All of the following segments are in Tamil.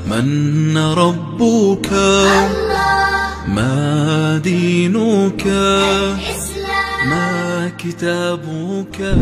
من ربك؟ ما دينك؟ ما كتابك؟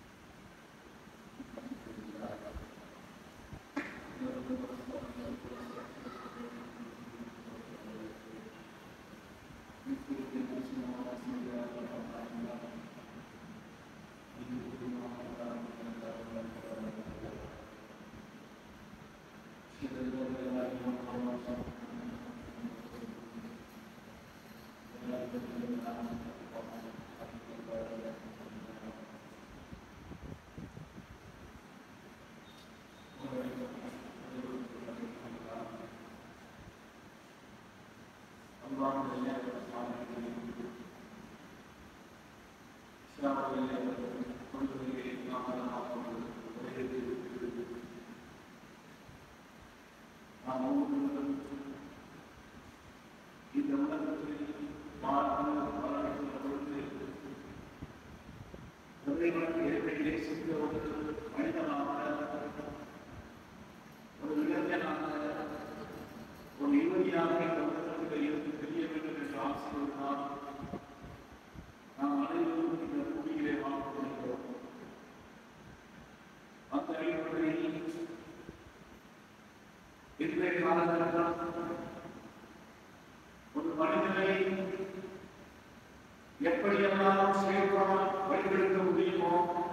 எப்படியெல்லாம் செயல்படாமல் வழிபடுத்த முடியுமோ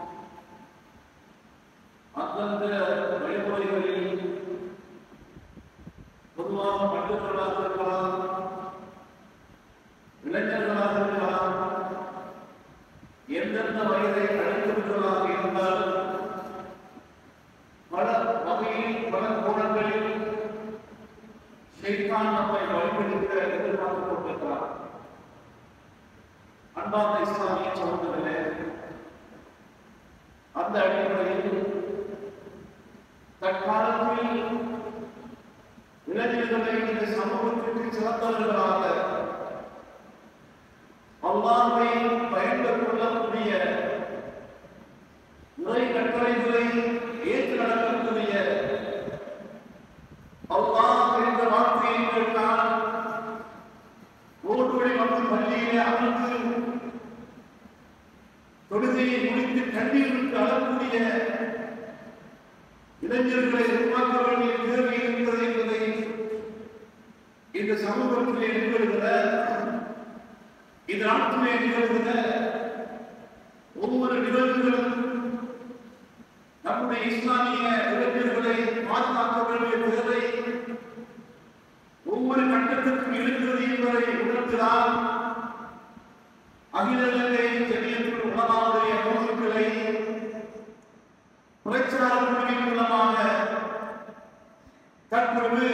அந்தந்த வழிமுறைகளில் பொதுவாக பட்டுக்களாக இருக்கலாம், இளைஞர்களாக இருக்கலாம், எந்தெந்த வயதை அழைத்தவர்களாக இருந்தாலும் பல வகையில் பல கோணங்களில் ஷைத்தான் நம்மை வழிபடுத்த எதிர்பார்த்துக் கொண்டிருக்கிறார். அன்பார்ந்த இஸ்லாமிய சகோதரர்களே, அந்த அடிப்படையில் தற்காலத்தில் இளைஞர்களை இந்த சமூகத்திற்கு சிறந்தவர்களாக அல்லாஹ்வை பயந்து கொள்ளக்கூடிய இறை கட்டளைகளை ஏற்று நடக்கக்கூடிய அல்லாஹ் என்ற வார்த்தையை கேட்டால் ஓடுவழி மக்கள் பள்ளியிலே அமர்ந்து தொழுகையை முடித்து கண்ணீர் விட்டு அழக்கூடிய இளைஞர்களை உருவாக்க வேண்டிய தேவை இருக்கிறது என்பதை இந்த சமூகத்திலே நிகழ்கிற, இந்த நாட்டிலே நிகழ்கிற ஒவ்வொரு நிகழ்வுகளும் நம்முடைய இஸ்லாமிய இளைஞர்களை பாதுகாக்க வேண்டிய தேவை ஒவ்வொரு கட்டத்திற்கும் இருக்கிறது என்பதை உணர்த்துகிறார். அகில இலங்கை ஜமியத்துல் உலமாவுடைய நோக்குகளை பிரச்சார குழுவின் மூலமாக தற்பொழுது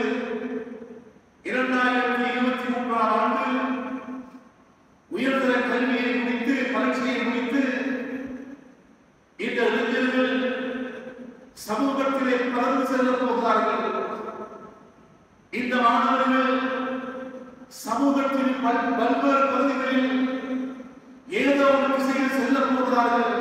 2023ஆம் ஆண்டு உயர்தர கல்வியை முடித்து பரீட்சையை முடித்து இந்த இளைஞர்கள் சமூகத்திலே பறந்து செல்ல போகிறார்கள். இந்த மாணவர்கள் சமூகத்தின் பல்வேறு பகுதிகளில் ஏதோ ஒரு திசையில் செல்ல போகிறார்கள்.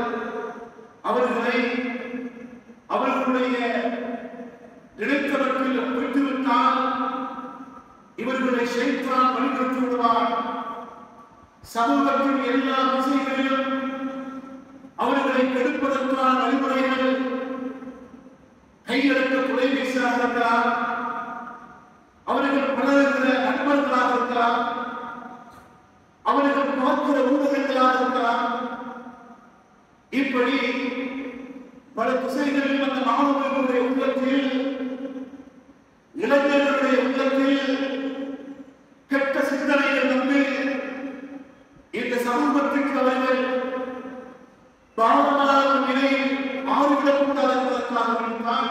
அவர்களுடைய நினைத்தவற்றில் விட்டுவிட்டால் இவர்களை ஷைத்தான் வழிநடத்தி விடுவார். சமூகத்தின் எல்லா திசைகளிலும் அவர்களை கெடுப்பதற்கான வழிமுறைகள் கையெழுத்த தொலைபேசியாக இருக்கலாம், அவர்கள் பழகுகிற நண்பர்களாக இருக்கலாம், அவர்கள் பார்க்கிற ஊடகங்களாக இருக்கலாம். இப்படி பல திசைகளில் அந்த மாணவர்களுடைய உள்ளத்தில், இளைஞர்களுடைய உள்ளத்தில் கெட்ட சிந்தனைகள் வந்து இந்த சமூகத்திற்கு அவர்கள் பாவமான நிலையில் மாறிவிடக்கூடாது என்பதற்காக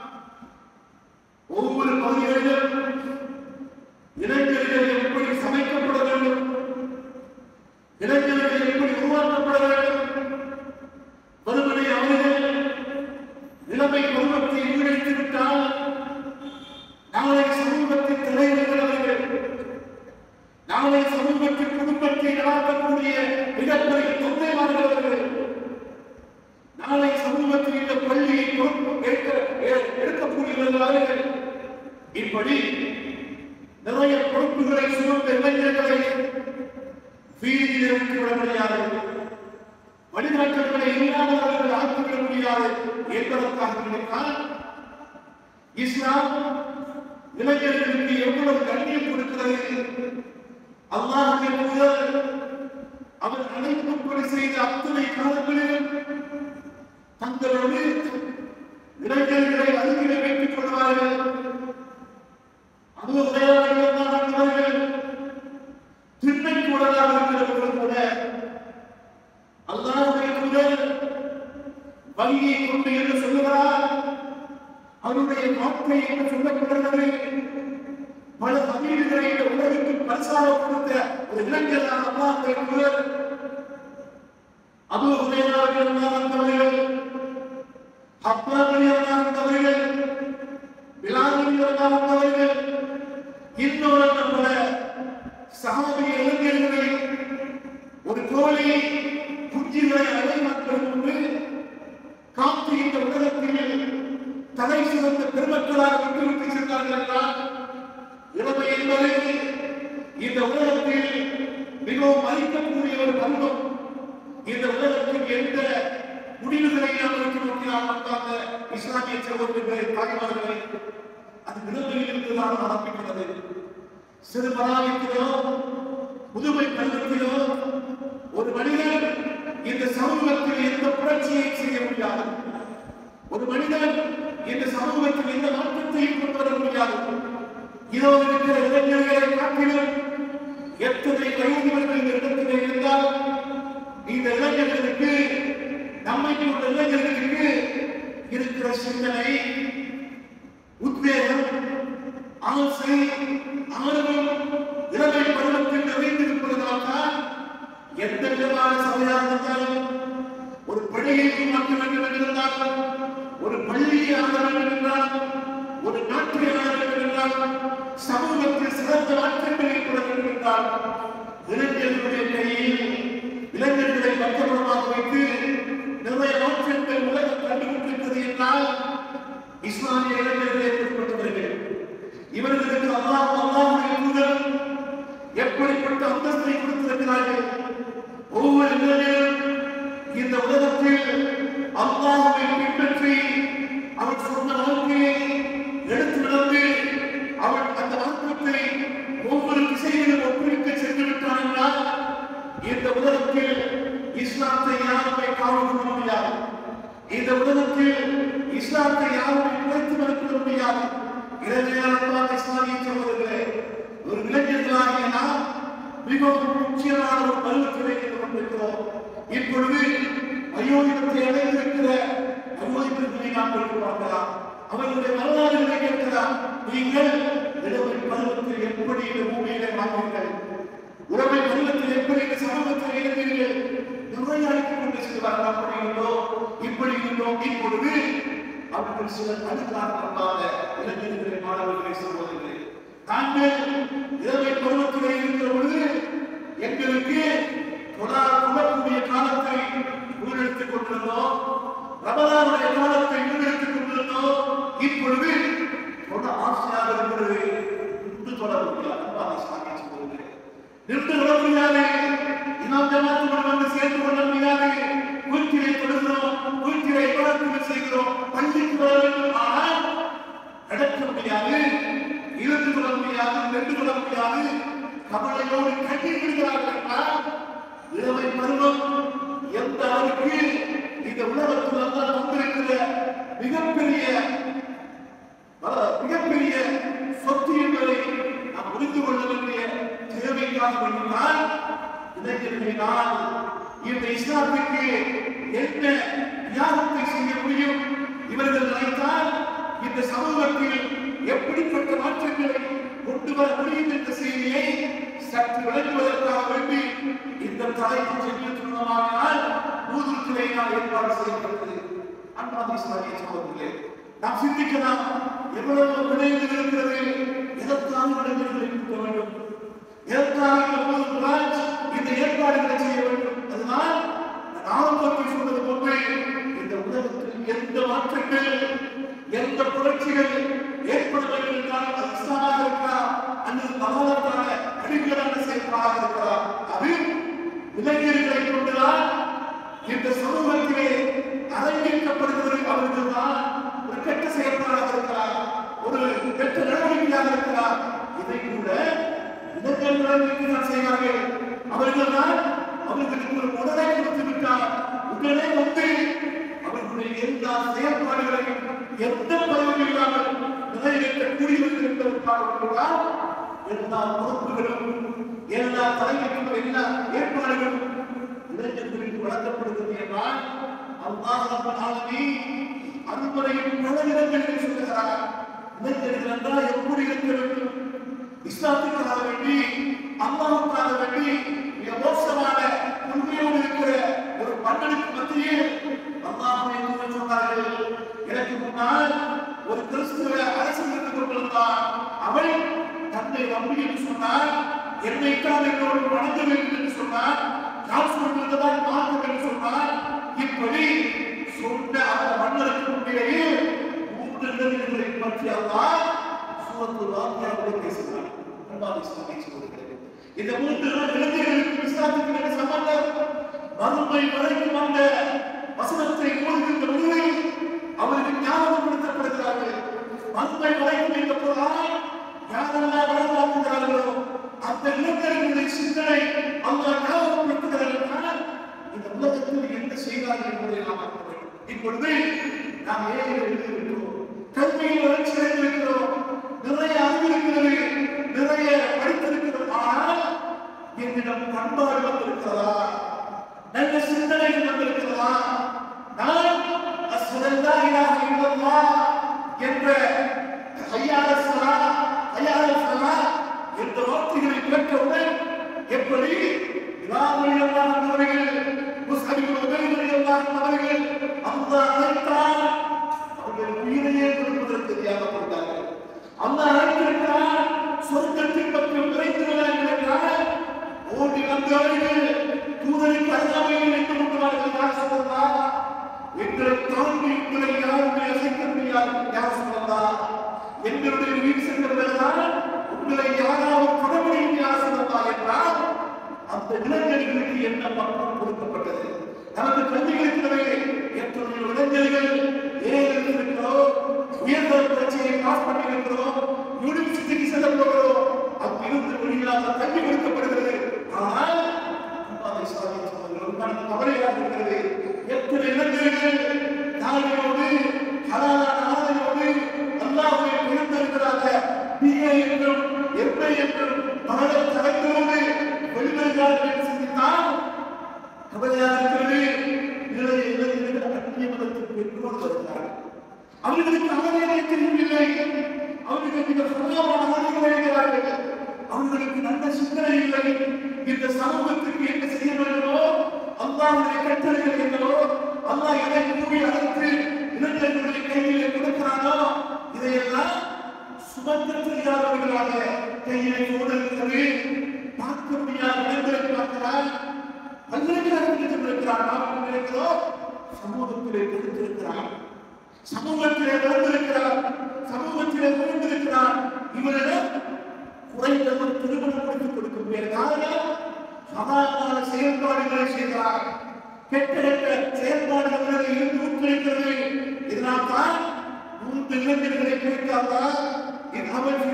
ஒவ்வொரு பகுதிகளிலும் இளைஞர்கள் எப்படி சமைக்கப்பட வேண்டும், இளைஞர்கள் எப்படி உருவாக்கப்பட வேண்டும், மறுபடி அவர்கள் நிலைமை பருவத்தை ஈடுத்து விட்டால் நாளை சமூகத்தின் தலைவர்கள் அவர்கள், நாளை சமூகத்தின் குடும்பத்தை நடாத்தக்கூடிய மிகப்பெரிய தொந்தைமார்கள் அவர்கள், நாளை சமூகத்தில் இந்த பள்ளியை எடுக்கக்கூடியவர்கள் அவர்கள். இப்படி நிறைய பொறுப்புகளை சுமந்த இளைஞர்களை வீதியில் இறக்கி விட முடியாது, வழிகாட்டல்களை இல்லாதவர்கள் ஆக்கிவிட முடியாது என்பதற்காக நினைத்தால் இஸ்லாம் இளைஞர்களுக்கு எவ்வளவு கண்ணியம் கொடுக்கிறது. அல்லாஹ்வின் தூதர் அவர் அழைப்புப்படி செய்த அத்தனை காலங்களிலும் தங்களோடு இளைஞர்களை அருகிலே வைத்துக் கொள்வார்கள். அவர்கள் திண்ணைக்கூடலாக இருக்கிறவர்கள் கூட அல்லாஹ்வின் தூதர் வழியை கொண்டு என்று சொல்லுகிறார். அவருடைய வார்த்தை என்று சொல்லப்படுகிறது. பல தமிழர்களை இந்த உலகிற்கு பரிசாக கொடுத்த ஒரு இளைஞரான அல்லாஹ்வின் தூதர் அபூ ஹுரைரா ரலியல்லாஹு அன்ஹு அவர்கள், ஹப்பாப் ரலியல்லாஹு அன்ஹு அவர்கள், பிலால் ரலியல்லாஹு அன்ஹு அவர்கள், இன்னொரு பல சஹாபி இளைஞர்களை ஒரு கோழி குஞ்சுகளை அடைமாற்றம் கொண்டு காத்து இந்த உலகத்தில் தலை சிறந்த பெருமக்களாக விட்டுவிட்டு சென்றார்கள் என்றால் இளமை என்பது இந்த உலகத்தில் மிகவும் மதிக்கக்கூடிய ஒரு பருவம். இந்த உலகத்தில் எந்த முடிவுகளை நாம் நோக்கினால் அந்த இஸ்லாமிய சகோதரர்களை தாய்மார்களை அது இளமையில் இருந்துதான் ஆரம்பிக்கிறது. சிறு பராமரிக்கிறோ புதுமை பருவத்திலோ ஒரு மனிதன் இந்த சமூகத்தில் எந்த புரட்சியை செய்ய முடியாது. ஒரு மனிதன் இந்த சமூகத்தில் எந்த மாற்றத்தையும் கொண்டு வர முடியாது. இதோ இருக்கிற இளைஞர்களை காட்டிலும் எத்தனை வயோதிபர்கள் இந்த இடத்திலே இருந்தால் இந்த இளைஞர்களுக்கு நம்மை போன்ற இளைஞர்களுக்கு இருக்கிற சிந்தனை, உத்வேகம், ஆசை, ஆர்வம் இளமை பருவத்தில் நிறைந்திருப்பதனால் தான் எந்த விதமான சபையாக இருந்தாலும் ஒரு பள்ளியை மாற்ற வேண்டும் என்றிருந்தாலும், ஒரு பள்ளியை ஆக வேண்டும் என்றாலும், ஒரு நாட்டை ஆக வேண்டும் என்றாலும், சமூகத்தில் சிறந்த மாற்றங்கள் ஏற்பட வேண்டும் என்றால் இளைஞர்களுடைய கையில் இளைஞர்களை பக்கபலமாக வைத்து நிறைய மாற்றங்கள் உலகம் கண்டுபிடிக்கிறது என்றால் இஸ்லாமிய இளைஞர்கள் ஏற்படுத்தப்படுகிறார்கள். இவர்களுக்கு அல்லாஹ்வுடைய தூதர் எப்படிப்பட்ட அந்தஸ்தை கொடுத்திருக்கிறார்கள். ஒவ்வொரு இளைஞரும் இந்த உலகத்தில் அல்லாஹ்வை பின்பற்றி அவர் சொன்ன வாழ்க்கையை எடுத்து நடந்து அவன் அந்த மாற்றத்தை ஒவ்வொரு திசையிலும் ஒப்புவிக்க சென்று விட்டான் என்றால் இந்த உலகத்தில் இஸ்லாத்தை யாருமே காவல் கொள்ள முடியாது. இந்த உலகத்தில் இஸ்லாத்தை யாருமே குறைத்து மதிப்பிட முடியாது. இளைஞர்களான இஸ்லாமிய சகோதரர்களே, ஒரு இளைஞர்களாகிய நாம் மிகவும் முக்கியமான ஒரு பருவத்திலே இருந்து கொண்டிருக்கிறோம். இப்பொழுது அயோத்தியத்தை அடைந்திருக்கிற அயோத்தியத்தை நாம் பார்க்கலாம். அவர்களுடைய வரலாறுகளை கேட்கலாம். நீங்கள் இளமை பருவத்தில் எப்படி இந்த பூமியிலே வாழ்ந்தீர்கள், உறவை பருவத்தில் எப்படி இந்த சமூகத்தில் இருந்தீர்கள், நிறைய அழைத்துக் கொண்டு செல்வார்கள். அப்படி இருந்தோம், இப்படி இருந்தோம். இப்பொழுது அவர்கள் சிலர் அதுக்காக இளைஞர்களை மாணவர்களை சொல்வதில்லை. நாங்கள் இளமை பருவத்திலே இருக்கிற பொழுது எங்களுக்கு தொடரக்கூடிய காலத்தை முன்னெடுத்துக் கொண்டிருந்தோம். ரமலானுடைய காலத்தை முன்னெடுத்துக் கொண்டிருந்தோம். இப்பொழுது தொட ஆசையாக இருக்கிறது. நின்று தொட முடியாது. நின்று தொட முடியாது. இமாம் ஜமாத்துடன் வந்து சேர்ந்து கொள்ள முடியாது. வீட்டிலே தொடுகிறோம், வீட்டிலே இபாதத்துகள் செய்கிறோம், பள்ளிக்கு வர வேண்டும். ஆனால் நடக்க முடியாது, இருந்து கொள்ள முடியாது, நின்று கொள்ள முடியாது. கவலையோடு கண்ணீர் விடுகிறார்கள் என்றால் இளமை பருவம் எந்த அளவுக்கு இந்த உலகத்தில் அல்லாஹ் வந்திருக்கிற மிகப்பெரிய சொத்து என்பதை நாம் புரிந்து கொள்ள வேண்டிய தேவைக்காக வேண்டினால் இளைஞர்களினால் இந்த இஸ்லாத்துக்கு என்ன தியாகத்தை செய்ய முடியும். இவர்கள் நினைத்தால் இந்த சமூகத்தில் எப்படிப்பட்ட மாற்றங்களை கொண்டு வர முடியும் என்ற செய்தியை சற்று விளக்குவதற்காக வேண்டி இந்த தலைப்பு சென்று சொன்னமானால் நூற்றுக்கிளையினால் ஏற்பாடு செய்யப்பட்டது. அன்பான இஸ்லாமிய சகோதரர்களே, நாம் சிந்திக்கலாம், எவ்வளவு விடயங்கள் இருக்கிறது. எதற்காக விடயங்களை கொடுக்க வேண்டும், எதற்காக இந்த ஏற்பாடுகளை செய்ய வேண்டும். அதனால் ஆரம்பத்தில் சொன்னது போன்று இந்த உலகத்தில் எந்த மாற்றங்கள், எந்த புரட்சிகள் ஏற்பட வேண்டும் என்றால் அது கெட்ட நடவடிக்கையாக இருக்கலாம். இதை கூட இளைஞர்கள் செய்வார்கள். அவர்கள் தான் அவர்களுக்கு ஒரு உடலை கொடுத்து விட்டால் உடனே வந்து அவர்களுடைய எல்லா செயல்பாடுகளையும் எந்த பயனும் இல்லாமல் நிறைவேற்றக்கூடியவர்கள் என்பதற்காக எல்லா பொறுப்புகளும் எல்லா தலைமைக்கும் எல்லா ஏற்பாடுகளும் இளைஞர்களுக்கு வழங்கப்படுகிறது என்றால் அல்லாஹ் ரப்பல் ஆலமீன் அன்பரையும் பல இடங்களில் சொல்லுகிறார். இளைஞர்கள் என்றால் எப்படி இருக்க வேண்டும்? இஸ்லாத்துக்காக வேண்டி அல்லாஹ்வுக்காக வேண்டி மிக மோசமான உண்மையோடு இருக்கிற ஒரு மன்னனுக்கு மத்தியில் அல்லாஹ்வை சொன்னார்கள். எனக்கு முன்னால் ஒரு கிறிஸ்துவ அரசன் இருந்து கொண்டிருந்தான். அவன் தன்னை நம்பி என்று சொன்னார். என்னைத்தான் என்னோடு வணங்க வேண்டும் என்று சொன்னார். நான் சொல்வதுதான் பார்க்க என்று சொன்னார். இப்படி சொன்ன அந்த மன்னருக்கு முன்னிலேயே 3 இளைஞர்களை பற்றி அல்லாஹ் சூரத்துல் வாக்கியாவிலே பேசுகிறார். இந்த 3 இளைஞர்களுக்கு இஸ்லாத்துக்கு என்ன சம்பந்தம்? மறுமை வரைக்கும் அந்த வசனத்தை ஓதுகின்ற பொழுது அவருக்கு ஞாபகப்படுத்தப்படுகிறார்கள். மறுமை வரைக்கும் இந்த குர்ஆன் யாரெல்லாம் வளர்ந்தாக்குகிறார்களோ அந்த இளைஞர்களுடைய சிந்தனை அல்லாஹ் ஞாபகப்படுத்துகிறார்கள். இந்த உலகத்தில் என்ன செய்தார்கள் என்பதை நாம் பார்க்க வேண்டும். இப்பொழுது நாம் ஏழைகள் இருக்கிறோம், கல்வியில் வளர்ச்சி அடைந்திருக்கிறோம், நிறைய அறிவு இருக்கிறது, நிறைய படித்திருக்கிறோம். ஆனால் என்னிடம் பண்பாடு வந்திருக்கிறதா? நல்ல சிந்தனைகள் வந்திருக்கிறதா? நான் அஸ்ஸலல்லா இலாஹ இல்லல்லாஹ் என்ற ஹய்யா அலஸ் ஸலாத் ஹய்யா அலஸ் ஸலாத் என்ற வார்த்தைகளை கேட்டவுடன் எப்படி இராமலியல்லாஹ் அவர்கள் முஸ்லிம் உபைதுல்லாஹ் அவர்கள் அல்லாஹ் அழைத்தார், அவர்கள் உயிரையே கொடுப்பதற்கு தியாகப்பட்டார்கள். அல்லாஹ் அழைத்திருக்கிறார், சொர்க்கத்தின் பக்கம் விரைந்திருக்கிறார்கள் என்றால் ஓடி வந்தவர்கள் தூதருக்கு அருகாமையில் நின்று கொண்டார்கள். யார் சொல்லலாம்? எங்களை தாண்டி உங்களை யாருமே அசைக்க முடியாது. யார் சொல்லலாம்? எங்களுடைய உயிர் சென்றவர்கள்தான் உங்களை யாராவது தொட முடியும். யார் சொல்லலாம் என்றால் அந்த இளைஞர்களுக்கு என்ன பக்கம் கொடுக்கப்பட்டது? நமக்கு கல்வி இருக்கிறது. எத்தனையோ இளைஞர்கள் ஏழைகள் இருக்கிறோம், உயர்ந்த பரீட்சையை பாஸ் பண்ணி இருக்கிறோம், யூனிவர்சிட்டிக்கு செல்ல போகிறோம், அங்கிருந்து வெளியில்லாத கல்வி கொடுக்கப்படுகிறது. ஆனால் அதை சாதித்தவர்கள் கவலையாக இருக்கிறது. எத்தனை இளைஞர்கள் தாயோடு ஹலாலான ஆதரவோடு அல்லாஹ்வை உயர்ந்திருக்கிறாங்க. பிஏ என்றும் எம்ஏ என்றும் பல தலைகளோடு வெளிவருகிறார்கள் என்று சிந்தித்தால் கவலையாக இருக்கிறது. நிறைய இளைஞர்கள் அந்நியமதத்துக்கு பெற்றோடு வருகிறார்கள். அவர்களுக்கு அவர்களே தெரியவில்லை. அவர்களுக்கு மிக சுலபமான அறிவு எழுதுகிறார்கள். அவர்களுக்கு நல்ல சிந்தனை இல்லை. இந்த சமூகத்துக்கு என்ன செய்ய வேண்டுமோ, அல்லாஹ்வுடைய கட்டளைகள் என்னவோ, அல்லாஹ் எதை கூறி அழைத்து இளைஞர்களுடைய கையிலே கொடுக்கிறானோ இதையெல்லாம் சுமக்க தெரியாதவர்களாக கையிலே ஓடுகிறது. பார்க்க முடியாத இடங்களை பார்க்கிறார். பல்கலைக்கழகத்தில் சென்றிருக்கிறார். நாம் நினைக்கிறோம் சமூகத்திலே கொடுத்திருக்கிறார், சமூகத்திலே வளர்ந்திருக்கிறார், சமூகத்திலே உயர்ந்திருக்கிறார். இவரிடம் குறைந்தவர் திருமணம் முடித்துக் கொடுக்கும் காரணம் சமாதான செயல்பாடுகளை செய்கிறார். கெட்ட கெட்ட செயல்பாடுகளை இருந்து ஊக்குவிக்கிறது. இதனால் தான் 3 இளைஞர்களை குறித்தால் அவன்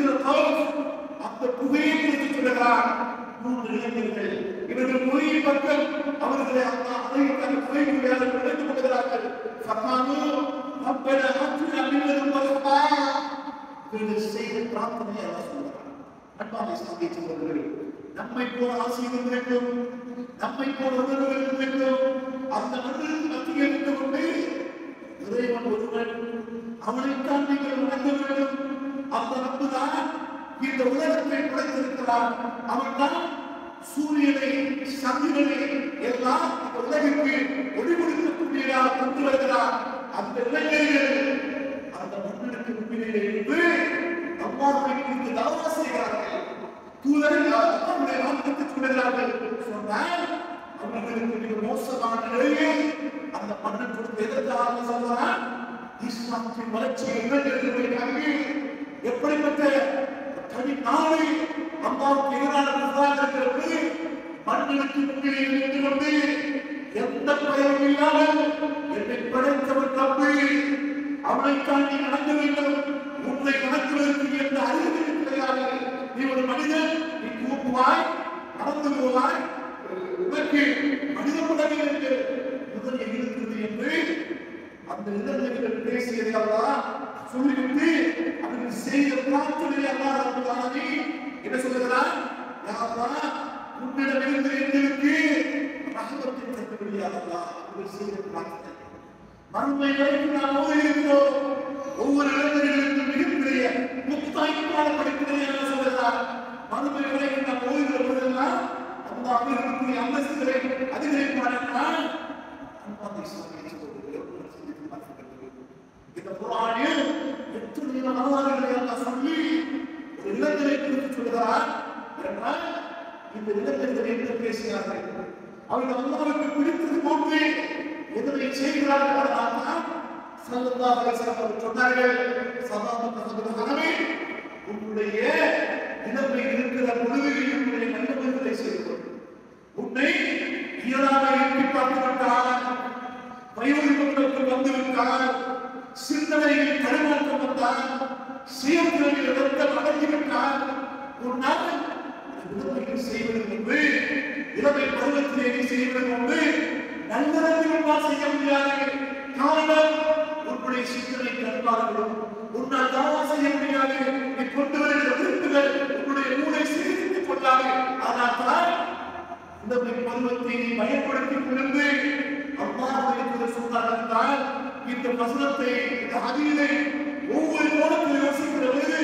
அந்த புகையை குறித்து சொல்லுகிறார். 3 இளைஞர்கள் இவர்கள் மொழியின் பக்கம் அவர்களை அந்த புகைக்குள்ளாக நுழைந்து கொள்கிறார்கள். சமானு அப்பன ஆற்றில் அமிழ்ந்ததும் வருவா இவர்கள் செய்த பிரார்த்தனையை அவர் சொல்கிறார். அன்பான சந்திச்சவர்கள் நம்மை போல ஆசைகள் இருக்கும், நம்மை போல உணர்வுகள் இருக்கும். அந்த மனிதனுக்கு மத்தியில் இருந்து கொண்டு இறைவன் ஒருவன், அவனைத்தான் நீங்கள் வணங்க வேண்டும். அந்த நம்புதான் இந்த உலகத்தை படைத்திருக்கிறான். அவன் தான் சூரியனை சந்திரனை எல்லாம் இந்த உலகிற்கு ஒளி கொடுக்கக்கூடியதாக கொண்டு வருகிறான். அந்த இளைஞர்கள் அந்த மன்னனுக்கு முன்னிலையில் இருந்து அம்மாவை குறித்து தாவா செய்கிறார்கள். தூதர்கள் அவருடைய வார்த்தைக்கு சொல்கிறார்கள். சொன்னால் அவர்களுக்கு மிக மோசமான நிலையில் அந்த மன்னன் கொடுத்து எதற்காக சொல்கிறான்? இஸ்லாத்தின் வளர்ச்சியை இளைஞர்களை கல்வி எப்படிப்பட்ட தனி நாடு அம்மாவுக்கு எதிரான இருக்கிறது. மன்னனுக்கு முன்னிலையில் நின்று கொண்டு எந்த பயனும் இல்லாமல் என்னை படைத்தவன் தப்பு, அவனை தாண்டி நடக்க வேண்டும், உன்னை நடக்குவதற்கு போவாய், உனக்கு மனித உலகில் முதல் இருக்கிறது என்று அந்த இளைஞர்கள் பேசியதை அல்லாஹ் சொல்லிவிட்டு அவர்கள் செய்த பிரார்த்தனை அல்லாஹ் என்ன சொல்லுகிறார்? யா அல்லாஹ், உன்னிடமிருந்து எங்களுக்கு ரஹமத்தை தரக்கூடிய அல்லாஹ் அவர்கள் செய்த பிரார்த்தனை மறுமை வரைக்கும் நாம் ஓதியிருக்கிறோம். ஒவ்வொரு இளைஞர்களுக்கும் மிகப்பெரிய முத்தாய்ப்பான படிப்பினை என்ன சொல்லுகிறார்? மறுமை வரைக்கும் நாம் ஓதுகிற போதெல்லாம் அந்த அவர்களுக்குரிய அந்தஸ்துகளை அதிகரிப்பார்கள். இந்த குர்ஆனில் எத்தனை வரலாறுகளை அல்லாஹ் சொல்லி ஒரு இளைஞரை குறித்து சொல்கிறார் என்றால், இந்த இளைஞர்கள் என்ன பேசினார்கள்? அவர்கள் அல்லாஹ்வுக்கு பிடித்தது போன்று எதனை செய்கிறார்கள்? அதனால்தான் ஸல்லல்லாஹு அலைஹி வஸல்லம் சொன்னார்கள், சதாமத்தகமே, உன்னுடைய இளமை இருக்கிற பொழுது உன்னுடைய நல்லவர்களை செய்து உன்னை இயலாமல் எட்டி பார்த்து விட்டார், வயோதிபத்துக்கு வந்து விட்டார், சிந்தனையில் தடுமாற்றம் வந்தார், சுயத்திரையில் ரத்தம் அடங்கிவிட்டார். உன்னால் இளமையில் செய்வது முன்பு, இளமை பருவத்திலேயே செய்வது முன்பு நல்லதெல்லாம் செய்ய முடியாது. காரணம், உன்னுடைய சிந்தனை தடுமாறும். உன்னால் தாவா செய்ய முடியாது. நீ கொண்டு வருகிற விருப்புகள் உன்னுடைய மூளை சீர்திருத்திக் கொள்ளாது. ஆனால் தான் இளமை பருவத்தை நீ பயன்படுத்திக் கொண்டு அல்லாஹ்வுடைய சொன்னார்கள். இந்த வசனத்தை, இந்த ஹதீஸை ஒவ்வொரு கோணத்தில் யோசிக்கிற பொழுது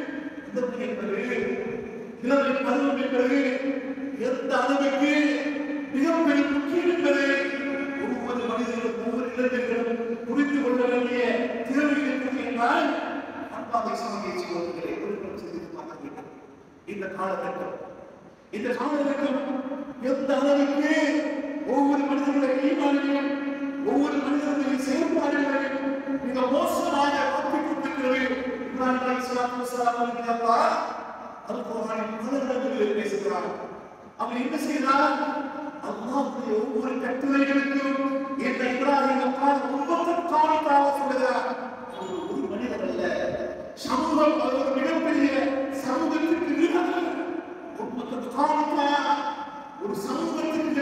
இளமை பருவம் என்பது எந்த அளவுக்கு மிகப்பெரிய முக்கியம் என்பதை ஒவ்வொரு மனிதர்களும் ஒவ்வொரு இளைஞர்களும் புரிந்து கொள்ள வேண்டிய தேவை இருக்கிறது என்றால் அன்பாக சமூக சகோதரர்களை ஒருவர் சிந்தித்து பார்க்க வேண்டும். இந்த காலகட்டம் எந்த அளவுக்கு ஒவ்வொரு மனிதர்களுடைய ஈமானையும் ஒவ்வொரு மனிதர்களுடைய செயல்பாடுகளையும் மிக மோசமாக மாற்றிக் கொண்டிருக்கிறது. இப்ராஹிம் அலைஹிஸ்ஸலாத்து வஸ்ஸலாம் அவர்கள் அல்-குர்ஆனில் பல இடங்களில் பேசுகிறார். அவர் என்ன செய்தார்? அல்லாஹ்வுடைய ஒவ்வொரு கட்டளைகளுக்கும் இந்த இப்ராஹிம் ஒவ்வொரு சொல்லுகிறார். ஒரு மனிதர் அல்ல, சமூகம் ஒரு மிகப்பெரிய சமூகத்திற்கு நிகழ்வு ஒரு சமூகத்திற்கு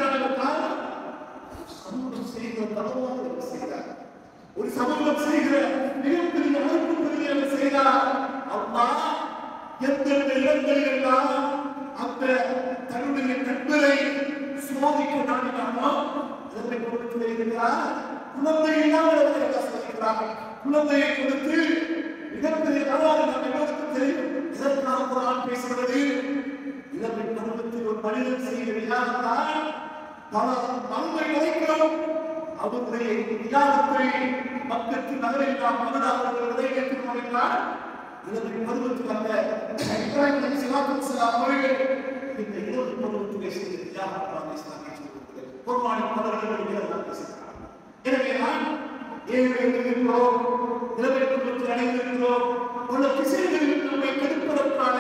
சமூகம் செய்கிற தவறாக செய்தார். ஒரு சமூகம் செய்கிற மிகப்பெரிய அமைப்பு செய்தார். அல்லாஹ் எந்தெந்த இடங்களில் எல்லாம் அந்த தன்னுடைய நண்பரை சோதிக்க நாடினானோ அதனை கொடுத்து இருக்கிறார். குழந்தை இல்லாமல் சோதிக்கிறார். குழந்தையை கொடுத்து மிகப்பெரிய வரலாறு நம்ம எல்லோருக்கும் தெரியும். இதற்காக குர்ஆன் பேசுகிறது. இளமை பருவத்தில் ஒரு மனிதன் செய்கிற வியாகத்தான் பல நன்மை வரைக்கும் அவருடைய வியாகத்தை மக்களுக்கு நகரில் நாம் மகனாக ஏற்றுக் கொள்கிறார். இளமை பருவத்தில் அல்ல, இப்ராஹிம் அலைஹிஸ்ஸலாத்து வஸ்ஸலாம் அவர்கள் இந்த இளமை பருவத்திலே செய்த வியாகத்தை குர்ஆனில் பல இடங்களில் பேசுகிறார். எனவே நான் இருக்கிறோம், இளமை பருவத்தில் அடைந்திருக்கிறோம், பல திசைகளில் நம்மை கெடுப்பதற்கான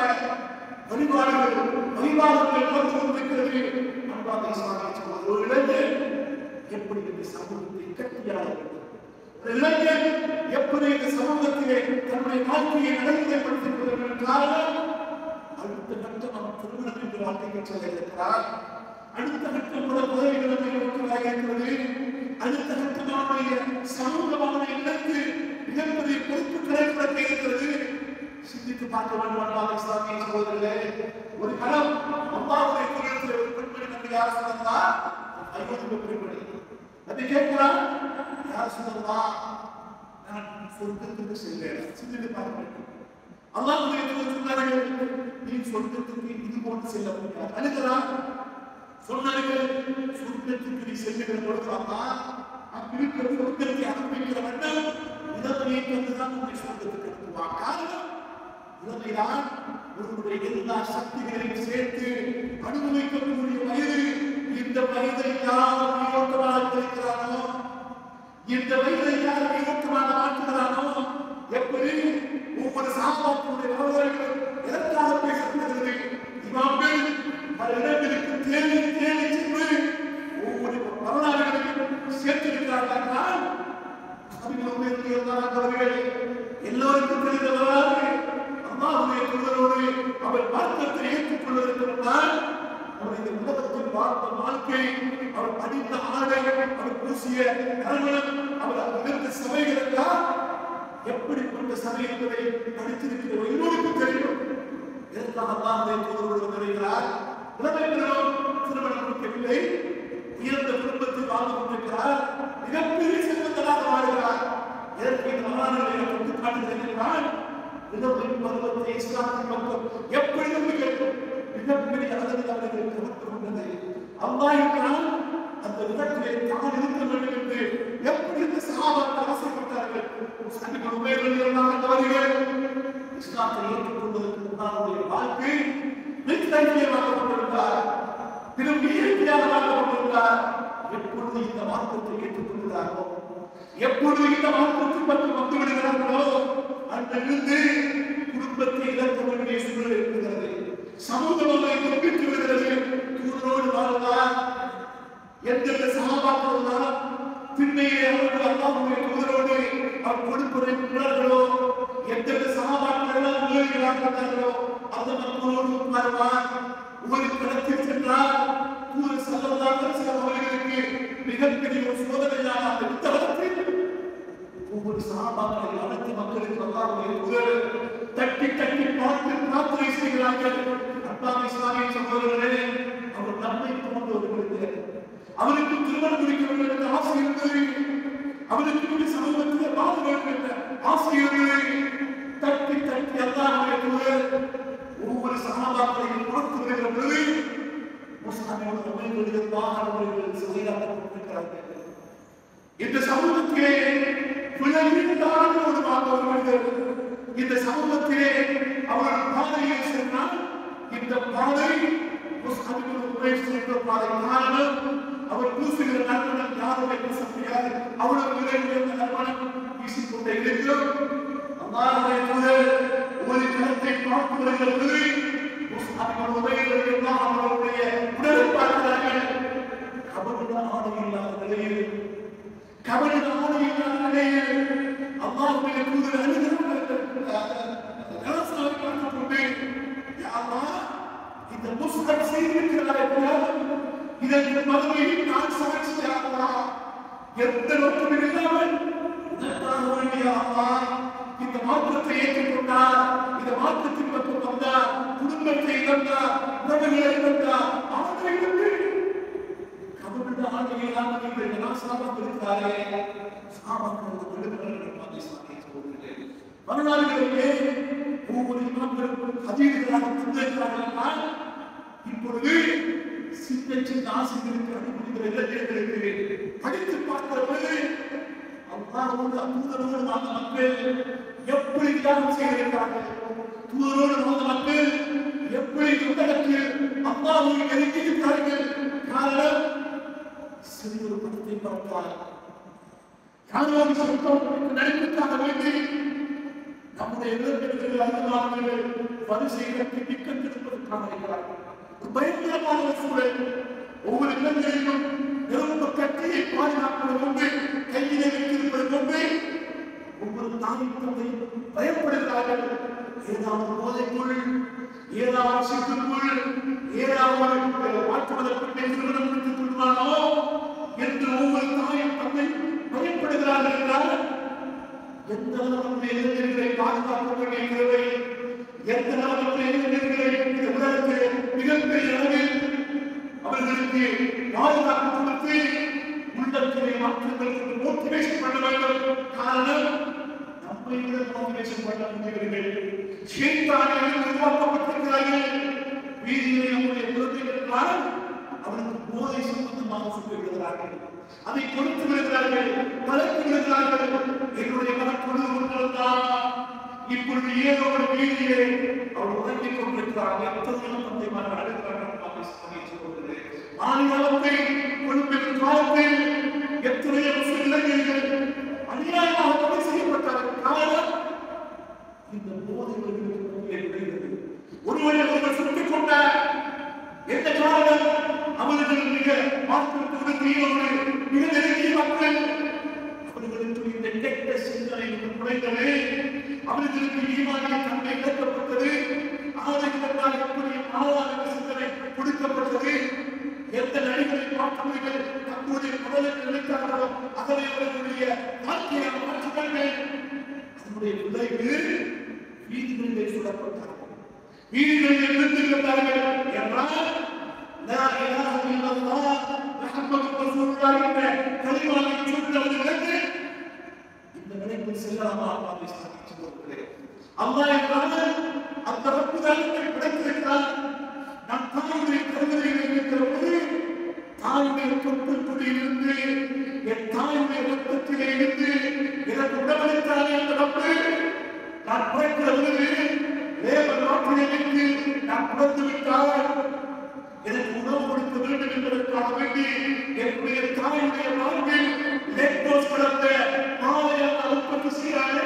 வழிபாடுகள் கொண்டு கொண்டிருக்கிறது. அன்பாக இஸ்லாமிய ஒரு இளைஞர் எப்படி இந்த சமூகத்தை கட்டியாக ஒரு இளைஞர் எப்படி இந்த சமூகத்திலே தன்னுடைய வாழ்க்கையை நடைமுறைப்படுத்திக் கொள்கிற காரணம் அடுத்த கட்டம் அவர் திருமணம் என்று வாழ்க்கைக்கு சொல்ல இருக்கிறார். அடுத்த கட்டம் பல பதவிகளை நோக்கலாக இருக்கிறது. அடுத்த கட்டம் அவருடைய சமூகமான இழந்து மிகப்பெரிய பொறுப்புகளை இருக்கிறது. சிந்தித்து பார்க்க வேண்டும். இஸ்லாமிய சகோதரர்களே, ஒரு களம் அல்லாஹ்வுடைய குரலில் ஒரு பெண்மணி வந்து யார் சொன்னார்? ஐயோ பெண்மணி அது கேட்கிறார், யார் சொன்னார்? நான் சொர்க்கத்துக்கு செல்வேன். சிந்தித்து பார்க்க வேண்டும். அல்லாஹ்வுடைய தூதர் சொன்னார்கள், நீ சொர்க்கத்துக்கு இது போன்று செல்ல முடியாது. அழுகிறார். சொன்னார்கள், சொர்க்கத்துக்கு நீ செல்லுகிற பொழுதுமா அங்கிருக்கிற சொர்க்கத்தை அனுப்பிக்கிற வண்ணம் இளமையை கொண்டுதான் உன்னை சொர்க்கத்துக்கு அனுப்புவார். காரணம், இளமைதான் உன்னுடைய எல்லா சக்திகளையும் சேர்த்து அனுபவிக்கக்கூடிய வயது. இந்த வயதை யார் நீரோட்டமாக இருக்கிறானோ, இந்த வயதை யார் நீரோட்டமாக மாற்றுகிறானோ, எப்படி ஒவ்வொரு சாபாக்களுடைய வரலாறுகள் எதற்காக பேசப்படுகிறது? இமாம்கள் பல இடங்களுக்கு தேடி தேடி சென்று ஒவ்வொரு வரலாறுகளையும் சேர்த்திருக்கிறார்கள். அவர்கள் எல்லோருக்கும் தெரிந்த வரலாறு அல்லாஹ்வுடைய தூதரோடு அவர் மார்க்கத்தை ஏற்றுக்கொள்வதற்கு முன்னால் அவர் இந்த உலகத்தில் வாழ்ந்த வாழ்க்கை, அவர் படித்த ஆடை, அவர் பூசிய நறுமணம், அவர் இருந்த சபைகள் எல்லாம் எப்படிப்பட்ட சபை என்பதை படித்திருக்கிற எல்லோருக்கும் தெரியும். எதற்காக அல்லாஹ்வை தூதர் வருகிறார்? இளமை பருவம், திருமணம் முடிக்கவில்லை, உயர்ந்த குடும்பத்தில் வாழ்ந்து கொண்டிருக்கிறார், மிகப்பெரிய செல்வந்தராக வாழ்கிறார். எதற்கு இந்த வரலாறுகளை நமக்கு காட்டுகிறார்? இளமை பருவத்தை இஸ்லாத்தின் மக்கள் எப்படி நம்புகிறார்கள்? மிகப்பெரிய அளவில் அவர்கள் கவர்ந்து கொண்டது. அல்லாஹ் அந்த இடத்திலே தான் இருக்க வேண்டும் என்று எப்படி இந்த சஹாபாக்கள் ஆசைப்பட்டார்கள். சஹாபிகள் உமைர் ரலியல்லாஹு அன்ஹு இஸ்லாத்தை ஏற்றுக்கொண்டதற்கு முன்னாளுடைய வாழ்க்கை நிச்சயமாக கொண்டிருந்தார், திரும்பி இயற்கையாக கொண்டிருந்தார். எப்பொழுது இந்த மார்க்கத்தை ஏற்றுக்கொள்கிறார்களோ, எப்பொழுது இந்த மார்க்கத்தின் பக்கம் வந்து விடுகிறார்களோ, அன்றிலிருந்து குடும்பத்தை இழக்க வேண்டிய சூழல் இருக்கிறது. சமூகங்களை தொப்பிட்டு விடுகிறது. தூதரோடு வாழ்ந்தார். எந்தெந்த சஹாபாக்கள் தான் திண்ணையிலே அவர்கள் அல்லாஹ்வுடைய தூதரோடு அவர் கொடுப்பதை உணர்கிறோ, எந்தெந்த சஹாபாக்கள் எல்லாம் உணர்கிறார்களோ அந்த மக்களோடு உட்காருவார். ஒரு கடத்தில் சென்றார். தூதர் ஸல்லல்லாஹு அலைஹி வஸல்லம் அவர்களுக்கு மிகப்பெரிய ஒரு சோதனையான அந்த யுத்தத்தில் ஒவ்வொரு சஹாபாக்களை அனைத்து மக்களுக்கு அல்லாஹ்வுடைய தூதர் தட்டி தட்டி பார்த்து பிரார்த்தனை செய்கிறார்கள். அன்பான இஸ்லாமிய சகோதரர்களே, அவர் நம்மை போன்ற ஒரு மனிதர். அவருக்கு திருமணம் முடிக்க வேண்டும் என்ற ஆசை இருந்தது. அவருக்கு சமூகத்தில் வாழ வேண்டும் என்ற ஆசை இருந்தது. தட்டி தட்டி அல்லாஹ்வுடைய தூதர் ஒவ்வொரு சஹாபாக்களையும் பார்த்து வருகிற பொழுது முஸ்லிம்களோடு உமையர்களுக்காக அவர்கள் செயலாக்கப்பட்டிருக்கிறார்கள். இந்த சமூகத்திலே பிழையில்லாத ஒரு மனிதர் இந்த சமூகத்திலே அவர்கள் பாதையை சென்றால் இந்த பாதை முஸ்லிம்களோடு உமையர்களுக்கு பாதை காரணம் அவர் பூசுகிற நறுமணம் யாருமே பேச முடியாது. அவ்வளவு விலை உயர்ந்த நறுமணம் வீசிக்கொண்டே இருக்கிறோம். அல்லாஹ்வுடைய தூதர் ஒரு கணத்தை பார்த்து வருகிற பொழுது முஸ்லிம்கள் உமையர்களுக்காக அவர்களுடைய உடலை பார்க்கிறார்கள். கபடுள்ள ஆடை இல்லாத நிலையில், கபடுள்ள ஆடை இல்லாத நிலையில் அல்லாஹ்வுடைய தூதர் கலாசாவை பார்த்துக் கொண்டு, யா அல்லாஹ், இந்த முஸ்லிம் செய்திருக்கிறார்கள், இதற்கு மறுமையில் நான் சாட்சியாக எந்த நோக்கமும் இல்லாமல் இந்த மாற்றத்தை ஏற்றுக்கொண்டார். இந்த மாற்றத்தின் பக்கம் வந்தார். குடும்பத்தை இழந்தார், உறவுகளை இழந்தார், ஆண்களை இழந்து கபடுள்ள ஆண்களை இல்லாமல் நீங்கள் கலாசாரம் இருக்கிறாரே. வரலாறுகளிலே ஒவ்வொரு இமாம்களும் ஹதீஸ்களாக தந்திருக்கிறார்கள். இப்பொழுது சின்ன சின்ன ஆசைகளுக்கு அனுமதிக்கிற இளைஞர்களுக்கு படித்து பார்க்கிற பொழுது அல்லாஹ்வோடு தூதரோடு வாழ்ந்த மக்கள் எப்படி தியாகம் செய்திருக்கிறார்கள். தூதரோடு வாழ்ந்த மக்கள் எப்படி உலகத்தில் அல்லாஹ்வை நெருங்கியிருக்கிறார்கள். காரணம், சிறிய ஒரு படத்தை பார்த்தார். யாரோ சொந்தம் நடிப்புக்காக வேண்டி நம்முடைய இளைஞர்கள் அதிகமானவர்கள் வரிசைகளை திக்கெடுப்பதற்காக இருக்கிறார்கள். பயங்கரமான சூழல். ஒவ்வொரு இளைஞரையும் நெருப்பு கட்டியை பாதுகாப்பது கொண்டு, கையிலே வைத்திருப்பது கொண்டு ஒவ்வொரு தாயும் தந்தையும் பயப்படுகிறார்கள். ஏதாவது போதைக்குள், ஏதாவது சிக்குக்குள், ஏதாவது மாற்றுவதற்கு திருமணம் முடித்துக் கொள்வானோ என்று ஒவ்வொரு தாயும் தந்தை பயப்படுகிறார்கள் என்றால் எந்த அளவுக்கு இளைஞர்களை பாதுகாக்க வேண்டிய, எந்த அளவுக்கு இளைஞர்களை இந்த உலகத்திலே மிகப்பெரிய அளவில் அவர்களுக்கு பாதுகாப்பு கொடுத்து உள்ளத்திலே மாற்றங்களுக்கு மோட்டிவேஷன் பண்ண வேண்டும். காரணம், நம்மை விட மோட்டிவேஷன் பண்ண முடியவில்லை. ஷைத்தானிலிருந்து உருவாக்கப்பட்டிருக்கிறார்கள். வீதியிலே நம்முடைய குழந்தைகள் அவருக்கு போதை சம்பந்தமாக சொல்லி விடுகிறார்கள், அதை கொடுத்து விடுகிறார்கள், கலக்கி விடுகிறார்கள். என்னுடைய மகன் பொழுது கொண்டிருந்தான், இப்பொழுது ஏதோ ஒரு வீதியிலே அவர் உறங்கிக் கொண்டிருக்கிறார்கள். எத்தனையோ தந்தைமார்கள் அடுக்கிறார்கள். மாநிலத்தை கொள்ளும் காலத்தில் எத்தனையோ முஸ்லிம் இளைஞர்கள் அநியாயமாக கொலை செய்யப்பட்டார்கள். காரணம், இந்த போதை ஒருவரை ஒருவர் சுட்டுக் கொண்டார். எந்த காரணம், அவர்கள் மிக மாற்றத்தோடு தீயோடு மிக நெருங்கிய மக்கள். அவர்களுக்கு இந்த கெட்ட சிந்தனை குறைந்தது. அவர்களுக்கு ஈமானிய தன்மை இழக்கப்பட்டது. ஆணைகள் எப்படி மாறாத சிந்தனை கொடுக்கப்பட்டது. புறப்பட்டார்கள். வீடுகளில் இருந்து கொண்டார்கள் என்றால் லா இலாஹ இல்லல்லாஹ் முஹம்மது ரசூலுல்லாஹ் என்ற கலிமாவை சொல்லுவதற்கு இந்த நிலையில் செல்லாமா அல்லாஹ் சொல்கிறார். அல்லாஹ் என்றால் அந்த ரப்புதான் படைத்திருக்கிறார். நாம் தாயுடைய கருவறையில் இருக்கிற போது தாயுடைய தொப்புள்குடியிலிருந்து என் தாயுடைய ரத்தத்திலே இருந்து எனக்கு உணவளித்தானே அந்த ரப்பு. நான் பிறக்கிற பொழுது லேபர் நாட்டிலே இருந்து நான் பிறந்து விட்டால் எனக்கு உணவு கொடுக்க வேண்டும் என்பதற்காக வேண்டி என்னுடைய தாயுடைய வாழ்வில் லேக்டோஸ் கலந்த பாலை உற்பத்தி செய்கிறானே.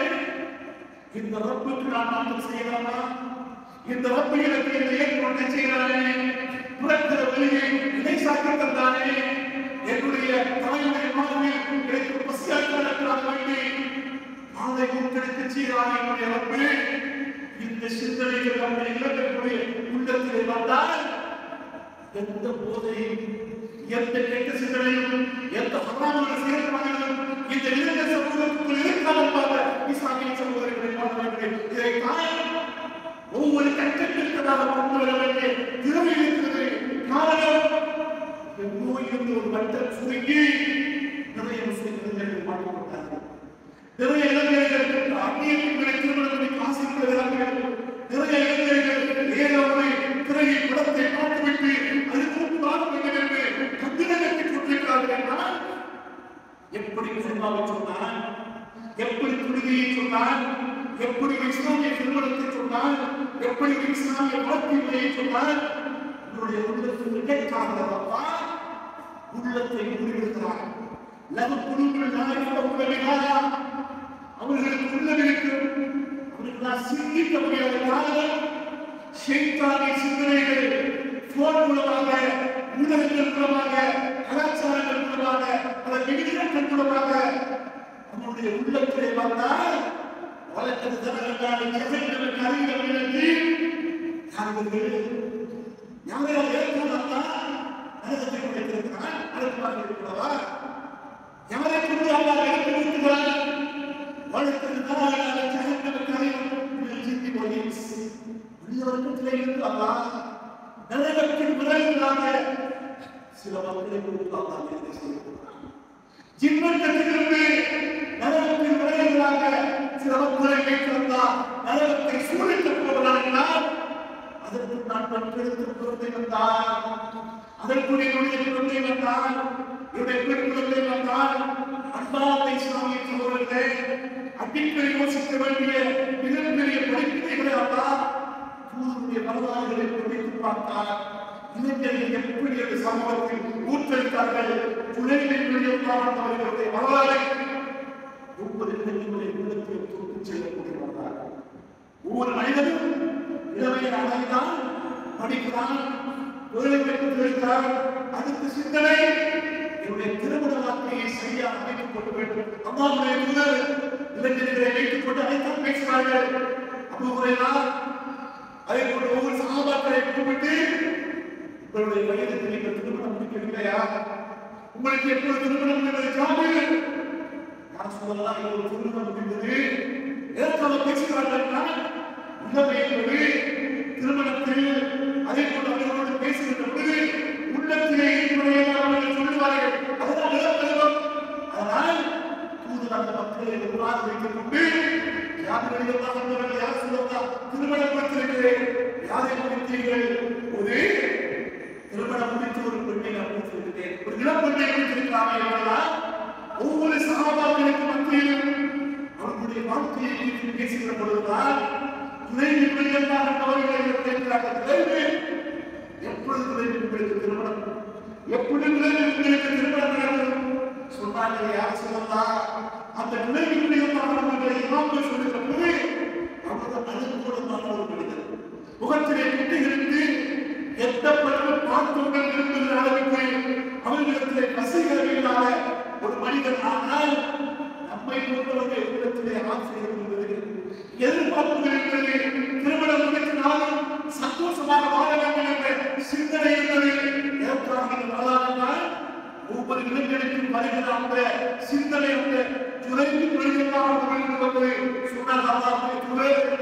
இந்த ரப்புக்கு நான் மாற்றம் செய்யலாமா? இந்த ரப்பு எனக்கு இந்த ஏற்பாட்டை செய்கிறானே. பிறக்கிற வழியை இணை சாக்கி தந்தானே. என்னுடைய தாயுடைய வாழ்வில் எனக்கு பசியாக்க வேண்டி பாலை முன்னெடுத்து செய்கிறானே என்னுடைய ரப்பு. இந்த சிந்தனைகள் நம்முடைய இளைஞர்களுடைய உள்ளத்திலே வந்தால் எந்த போதையும் எந்த கெட்ட சிந்தனையும் எந்த ஹராமான செயல்பாடுகளும் இந்த இளைஞர் சமூகத்துக்குள் இருக்காமல் இஸ்லாமிய சமூகங்களை மாணவர்களே, இதை ஒவ்வொரு கட்டத்திற்காக கொண்டு வர வேண்டிய திறமை இருக்கிறது. காரணம் நோய் இருந்து ஒரு வட்டம் சுருங்கி நிறைய முஸ்லிம்கள் மாற்றப்பட்டார்கள். நிறைய இளைஞர்கள் அந்நியங்களை திருமணத்தை காசிக்கிறார்கள். நிறைய இளைஞர்கள் ஏதோ ஒரு திரையை படத்தை பார்த்துவிட்டு அது கூட்டு வாழ வேண்டும் என்று கத்திரகத்தை கொண்டிருக்கிறார்கள் என்றால் எப்படி சினிமாவை சொன்னான், எப்படி தொழுகையை சொன்னான், எப்படி இஸ்லாமிய திருமணத்தை சொன்னான், எப்படி இஸ்லாமிய வாழ்க்கை முறையை சொன்னான். உங்களுடைய உள்ளத்தில் இடைக்காகிறதா உள்ளத்தை மூடிவிடுகிறார். லகு குழுக்கள் நாளைக்கு உள்ளவிடாதா அவர்களுக்கு உள்ளவிருக்கும். அவர்களால் சிந்திக்க முடியாத காரணம் ஷைத்தானிய சிந்தனைகள் போன் மூலமாக, ஊடகங்கள் மூலமாக, கலாச்சாரங்கள் மூலமாக, பல விகிதங்கள் மூலமாக நம்முடைய உள்ளத்திலே வந்தால் வழக்கது தவறுகள் எசைகள் அறிவிகள் இழந்து யாரையால் ஏற்கனவே நரகத்தை கொடுத்திருக்கிறான். அழைப்பாக இருக்கிறவா யாரை கொண்டு அல்லாஹ் எடுத்து கொடுக்கிறான். வழக்கது தவறுகள் எசைகள் அறிவிகள் மனிதவர்க்கத்திலே இருந்து அல்லாஹ் நரகத்தின் விளைவுகளாக சில மக்களை கொடுத்து அல்லாஹ் என்ன செய்கிறான். ஜின்வர்க்கத்திலிருந்து நரகத்தின் விளைவுகளாக சில மக்களை வைத்திருந்தால் நரகத்தை சூழித்துக் போவதால் என்றால் அதற்கு நான் பற்றெடுத்து குழந்தை வந்தால், அதற்குரிய குழந்தை வந்தால், என்னுடைய பெண் குழந்தை வந்தால் அன்பான இஸ்லாமிய சகோதரர்களே, அடிக்கடி யோசிக்க வேண்டிய மிகப்பெரிய படிப்பினைகளை அல்லாஹ் தூதருடைய வரலாறுகளை படித்து பார்த்தார். இளைஞர்கள் எப்படி அந்த சமூகத்தில் ஊற்றெடுத்தார்கள். அவர்களுடைய வரலாறை ஒவ்வொரு இளைஞர்களை உள்ளத்தில் தூக்கிச் செல்லக்கூடிய வரலாறு. ஒவ்வொரு மனிதனும் இளமையை அடைந்தான், படிக்கிறான், தொழிலை பெற்றுத் இருக்கிறான். அடுத்த சிந்தனை என்னுடைய திருமண வாழ்க்கையை சரியாக அமைத்துக் கொள்ள வேண்டும். அல்லாஹ்வுடைய தூதர் இளைஞர்களை வைத்துக் கொண்டு அதைத்தான் பேசுகிறார்கள். அபூ ஹுரைரா அதே போன்று ஒவ்வொரு சஹாபாக்களை கூப்பிட்டு உங்களுடைய வயதுக்கு நீங்கள் திருமணம் முடிக்கவில்லையா? உங்களுக்கு எப்போது திருமணம் என்பது ஜாமீன்? நான் சொல்லலாம், ஒரு திருமணம் முடிந்தது. எதற்காக பேசுகிறார்கள்? உள்ளமை என்பது திருமணத்தில் அதே போன்று அவர்களோடு பேசுகின்ற பொழுது உள்ளத்திலே அவர்கள் சொல்லுவார்கள். அதுதான் நிலப்பருவம். அதனால் தூதர் அந்த மக்களை உருவாக வைத்துக் கொண்டு யார் சொல்லலாம் திருமணம் முடித்திருக்கிறேன், யாரை முடித்தீர்கள்? ஒரு திருமணம் முடித்து ஒரு பெண்ணை நான் முடித்திருக்கிறேன், ஒரு இளம் பெண்ணை முடித்திருக்கிறார்கள் என்றால் ஒவ்வொரு சகாபாக்களுக்கு மத்தியிலும் அவர்களுடைய வாழ்க்கையை குறித்து பேசுகிற பொழுதுதான் துணைவி பெண்களாக அவர்களை கேட்கிறார்கள். எப்பொழுது துணைவி உங்களுக்கு திருமணம், எப்படி துணைவி உங்களுக்கு திருமணம் நடக்கும் சொன்னார்கள். யார் சொல்லலாம்? அந்த துணைவி பெண்களை இமாம்கள் சொல்லுகிற போது அவர்கள் அழுக்கூடமான ஒரு மனிதர் முகத்திலே குட்டிகளுக்கு எந்த பருவம் பார்த்துடன் இருப்பது அளவுக்கு அவர்களிடத்திலே பசிகள் இல்லாத ஒரு மனிதன். ஆனால் நம்மை பொறுத்தவரை உள்ளத்திலே ஆசிரியர் என்பது எதிர்பார்ப்புகள் என்பது திருமணம் முடித்தினாலும் சந்தோஷமாக வாழ வேண்டும் என்ற சிந்தனை என்பது எதற்காக வாழாமல் ஒவ்வொரு இளைஞருக்கும் வருகிற அந்த சிந்தனை அந்த துறைக்கு தொழிலாக வந்தது சொன்னார்.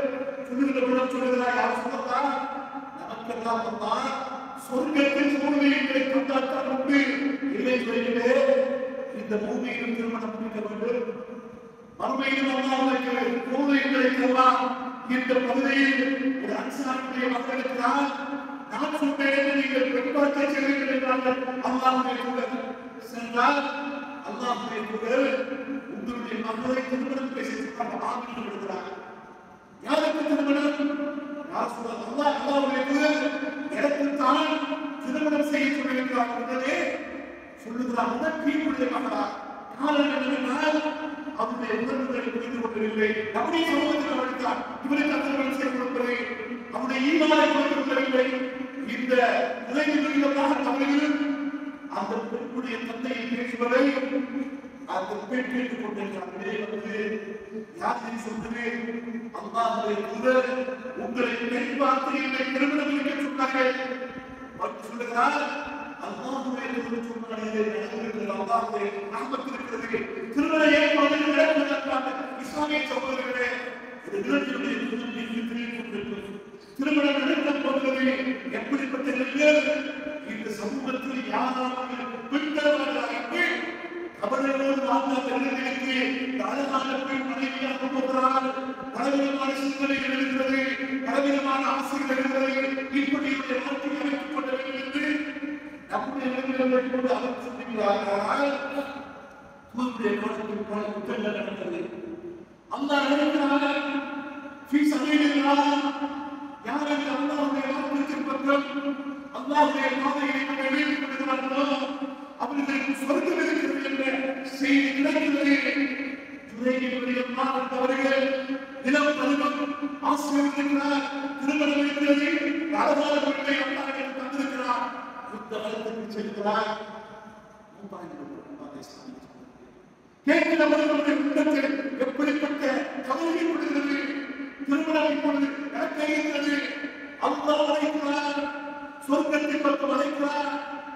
சொல்லுகிறார் யார் சொல்லலாம் நமக்கெல்லாம் அல்லாஹ் சொர்க்கத்தில் பூமியை கொண்டாட்டம் உண்டு இல்லை சொல்லிவிட்டு இந்த பூமியிலும் திருமணம் முடிக்க வேண்டும் மறுமையிலும் அல்லாஹ்வுக்கு பூமியை எல்லாம் இந்த பகுதியில் ஒரு அன்சாரியுடைய மக்களுக்கு நான் சொன்னேன் நீங்கள் பெண்பாட்டை செல்லுங்கள் என்றார்கள் அல்லாஹ்வுடைய தூதர் சென்றால் அல்லாஹ்வுடைய தூதர் உங்களுடைய மகளை திருமணம் பேசியிருக்காங்க ஆமின்னு விடுகிறார் யாருக்கு திருமணம் யார் சொல்றாங்க அல்லாஹ்வுடைய தூதர் எனக்கு தான் திருமணம் செய்ய சொல்லியிருக்கிறார் உடனே சொல்லுகிறார் உனக்கு மகளா காரணம் என்னவென்றால் அவருடைய உணர்வுகளை புரிந்து கொள்ளவில்லை நம்முடைய சமூகத்தில் அவழ்த்தான் இவருக்கு திருமணம் செய்து கொடுப்பதை அவருடைய ஈமானை புரிந்து கொள்ளவில்லை இந்த நிலைமையாக தமிழில் அந்த பெண்ணுடைய தந்தையை பேசுவதை அந்த பெண் கேட்டுக் கொண்டிருக்கிறார் யாரை சொல்றது அல்லாஹ்வுடைய தூதர் உங்களை பெண் பார்த்து என்னை திருமணம் செய்ய சொன்னார்கள் சொல்லுகிறார் அல்லாஹ்வுடைய தூதர் சொன்னார்கள் அல்லாஹ்வுடைய ரஹ்மத் இருக்கிறது திருமணம் ஏற்படுவதற்காக இஸ்லாமிய சகோதரர்களே திருமணம் நடக்கப் போகிறது எப்படிப்பட்ட நிலையில் இந்த சமூகத்தில் யாராவது பின்தொடர்வார்கள் அவர்களோடு வாழ்ந்த பெண்களுக்கு அழகான பெண் மனைவியாக போகிறார் பலவிதமான சிந்தனைகள் இருக்கிறது பலவிதமான ஆசைகள் இருக்கிறது இப்படியுடைய வாழ்க்கை அமைத்துக் கொள்ள வேண்டும் என்று நம்முடைய நிலைமைகளை கொண்டு அவர் சொல்லுகிறார்கள் தூவுடைய காலத்தில் பல குற்றங்கள் நடந்தது அல்லாஹ் நினைக்கிறார் யாருக்கு அல்லாஹ்வுடைய வார்த்தைக்கு பக்கம் அல்லாஹ்வுடைய பாதையை வெளியிட்டு கொண்டிருக்கிறார்களோ அவர்களுக்கு சொர்க்கம் இருக்கிறது என்ற செய்தி கிடைக்கிறது ஜுரைஜுடைய மாதம் அவர்கள் நிலம் பருவம் ஆசிரியர் திருமணம் இருக்கிறது அழகான பெண்ணை அல்லாஹ் தந்திருக்கிறார் இந்த வளத்துக்கு செல்கிறார் கேட்கிறவர்களுடைய உள்ளத்தில் எப்படிப்பட்ட கவலை கொடுக்கிறது திருமணம் இப்பொழுது நடக்கிறது அல்லாஹ் அழைக்கிறார் சொர்க்கத்தின் பக்கம் அழைக்கிறார்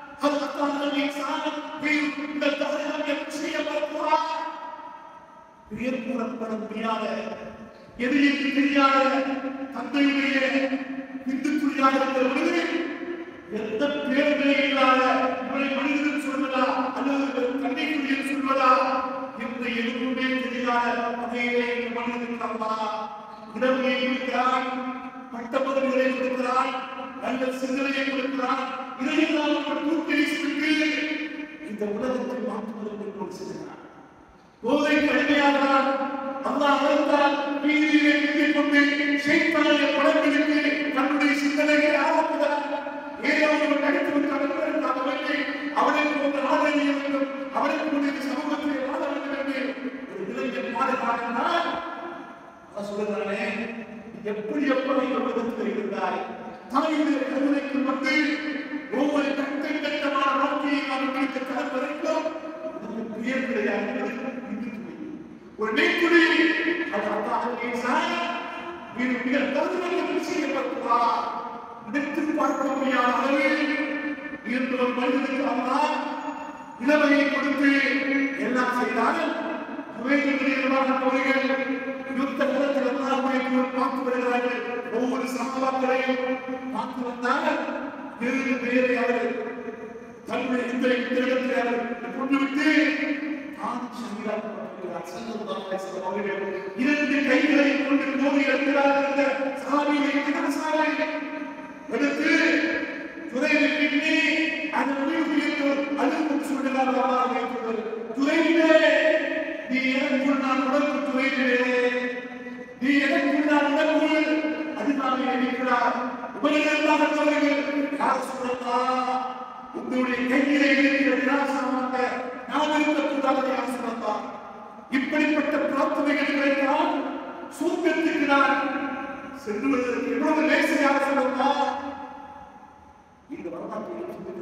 கூறப்பட முடியாத எதிரிக்கு தெரியாத தந்தையுடைய இந்துக்குறியாக இருக்கிறது எந்த பேர்களே இல்லாத இவரை மனிதன் சொல்வதா அல்லது கண்ணைக்குரியல் சொல்வதா எந்த எதுவுமே தெரியாத வகையிலே மனிதனுக்கு அல்லா உணர்வை கொடுக்கிறான் பட்ட பதவிகளை கொடுக்கிறான் நல்ல சிந்தனையை கொடுக்கிறான் இதையெல்லாம் அவர் தூக்கி வீசிவிட்டு இந்த உலகத்தை மாற்றுவதற்கு கொண்டு செல்கிறார் போதைக்கு அடிமையாகிறான் அல்லாஹ் அழைத்தால் வீதியிலே நிற்கிக் கொண்டு ஷைத்தானிய படங்களுக்கு தன்னுடைய சிந்தனையை ஆரம்பிக்கிறார் ஏதாவது ஒரு நடித்துவிட்டால் அவனை போன்ற ஆதரவு வேண்டும் அவனை போன்ற சமூகத்தை வாழ வேண்டும் என்று ஒரு நிலையில் பாடுகிறார் சொல்லுகிறானே எப்படி எப்படி உலகத்தில் இருந்தாய் தாயுடைய கருணைக்கு வந்து ஒவ்வொரு கட்டமான வாழ்க்கையை நாம் பிடித்த கடன் வரைக்கும் உயர் கிடையாது ஒரு நெய்க்குடி மிக கருணைக்கு செய்யப்பட்டுள்ளார் நினைத்து பார்க்க முடியாத அளவில் இருந்து ஒரு மனிதனுக்கு அவனால் இளமையை கொடுத்து எல்லாம் செய்தார்கள் யுத்த காலத்தில் எல்லாம் பார்த்து வருகிறார்கள் ஒவ்வொரு சமூகங்களையும் பார்த்து வந்தால் வேறு வேறு அவர்கள் தன்னுடைய இந்த இடத்தில் அவர்கள் கொண்டுவிட்டு இரண்டு கைகளை கொண்டு மோதி இருக்கிறார்கள் சாமியை எடுத்து துறையை பின்னி அந்த முடிவு அழுத்தம் சொல்கிறார்கள் துறையிலே நீ எனக்குள் நான் உடம்பு துறையிலே நீ எனக்குள் நான் உடம்புள் அதுதான் நினைக்கிறார் உபநிலையாக யார் சொல்லலாம் உங்களுடைய கையிலே இருக்கிற விநாசமாக நான் இருக்கக்கூடாது யார் சொல்லலாம் இப்படிப்பட்ட பிரார்த்தனைகள் கிடைத்தால் சூக்கத்துக்கு நான் செல்வதற்கு எவ்வளவு லேசையாக சொல்லலாம் இந்த வரலாற்றை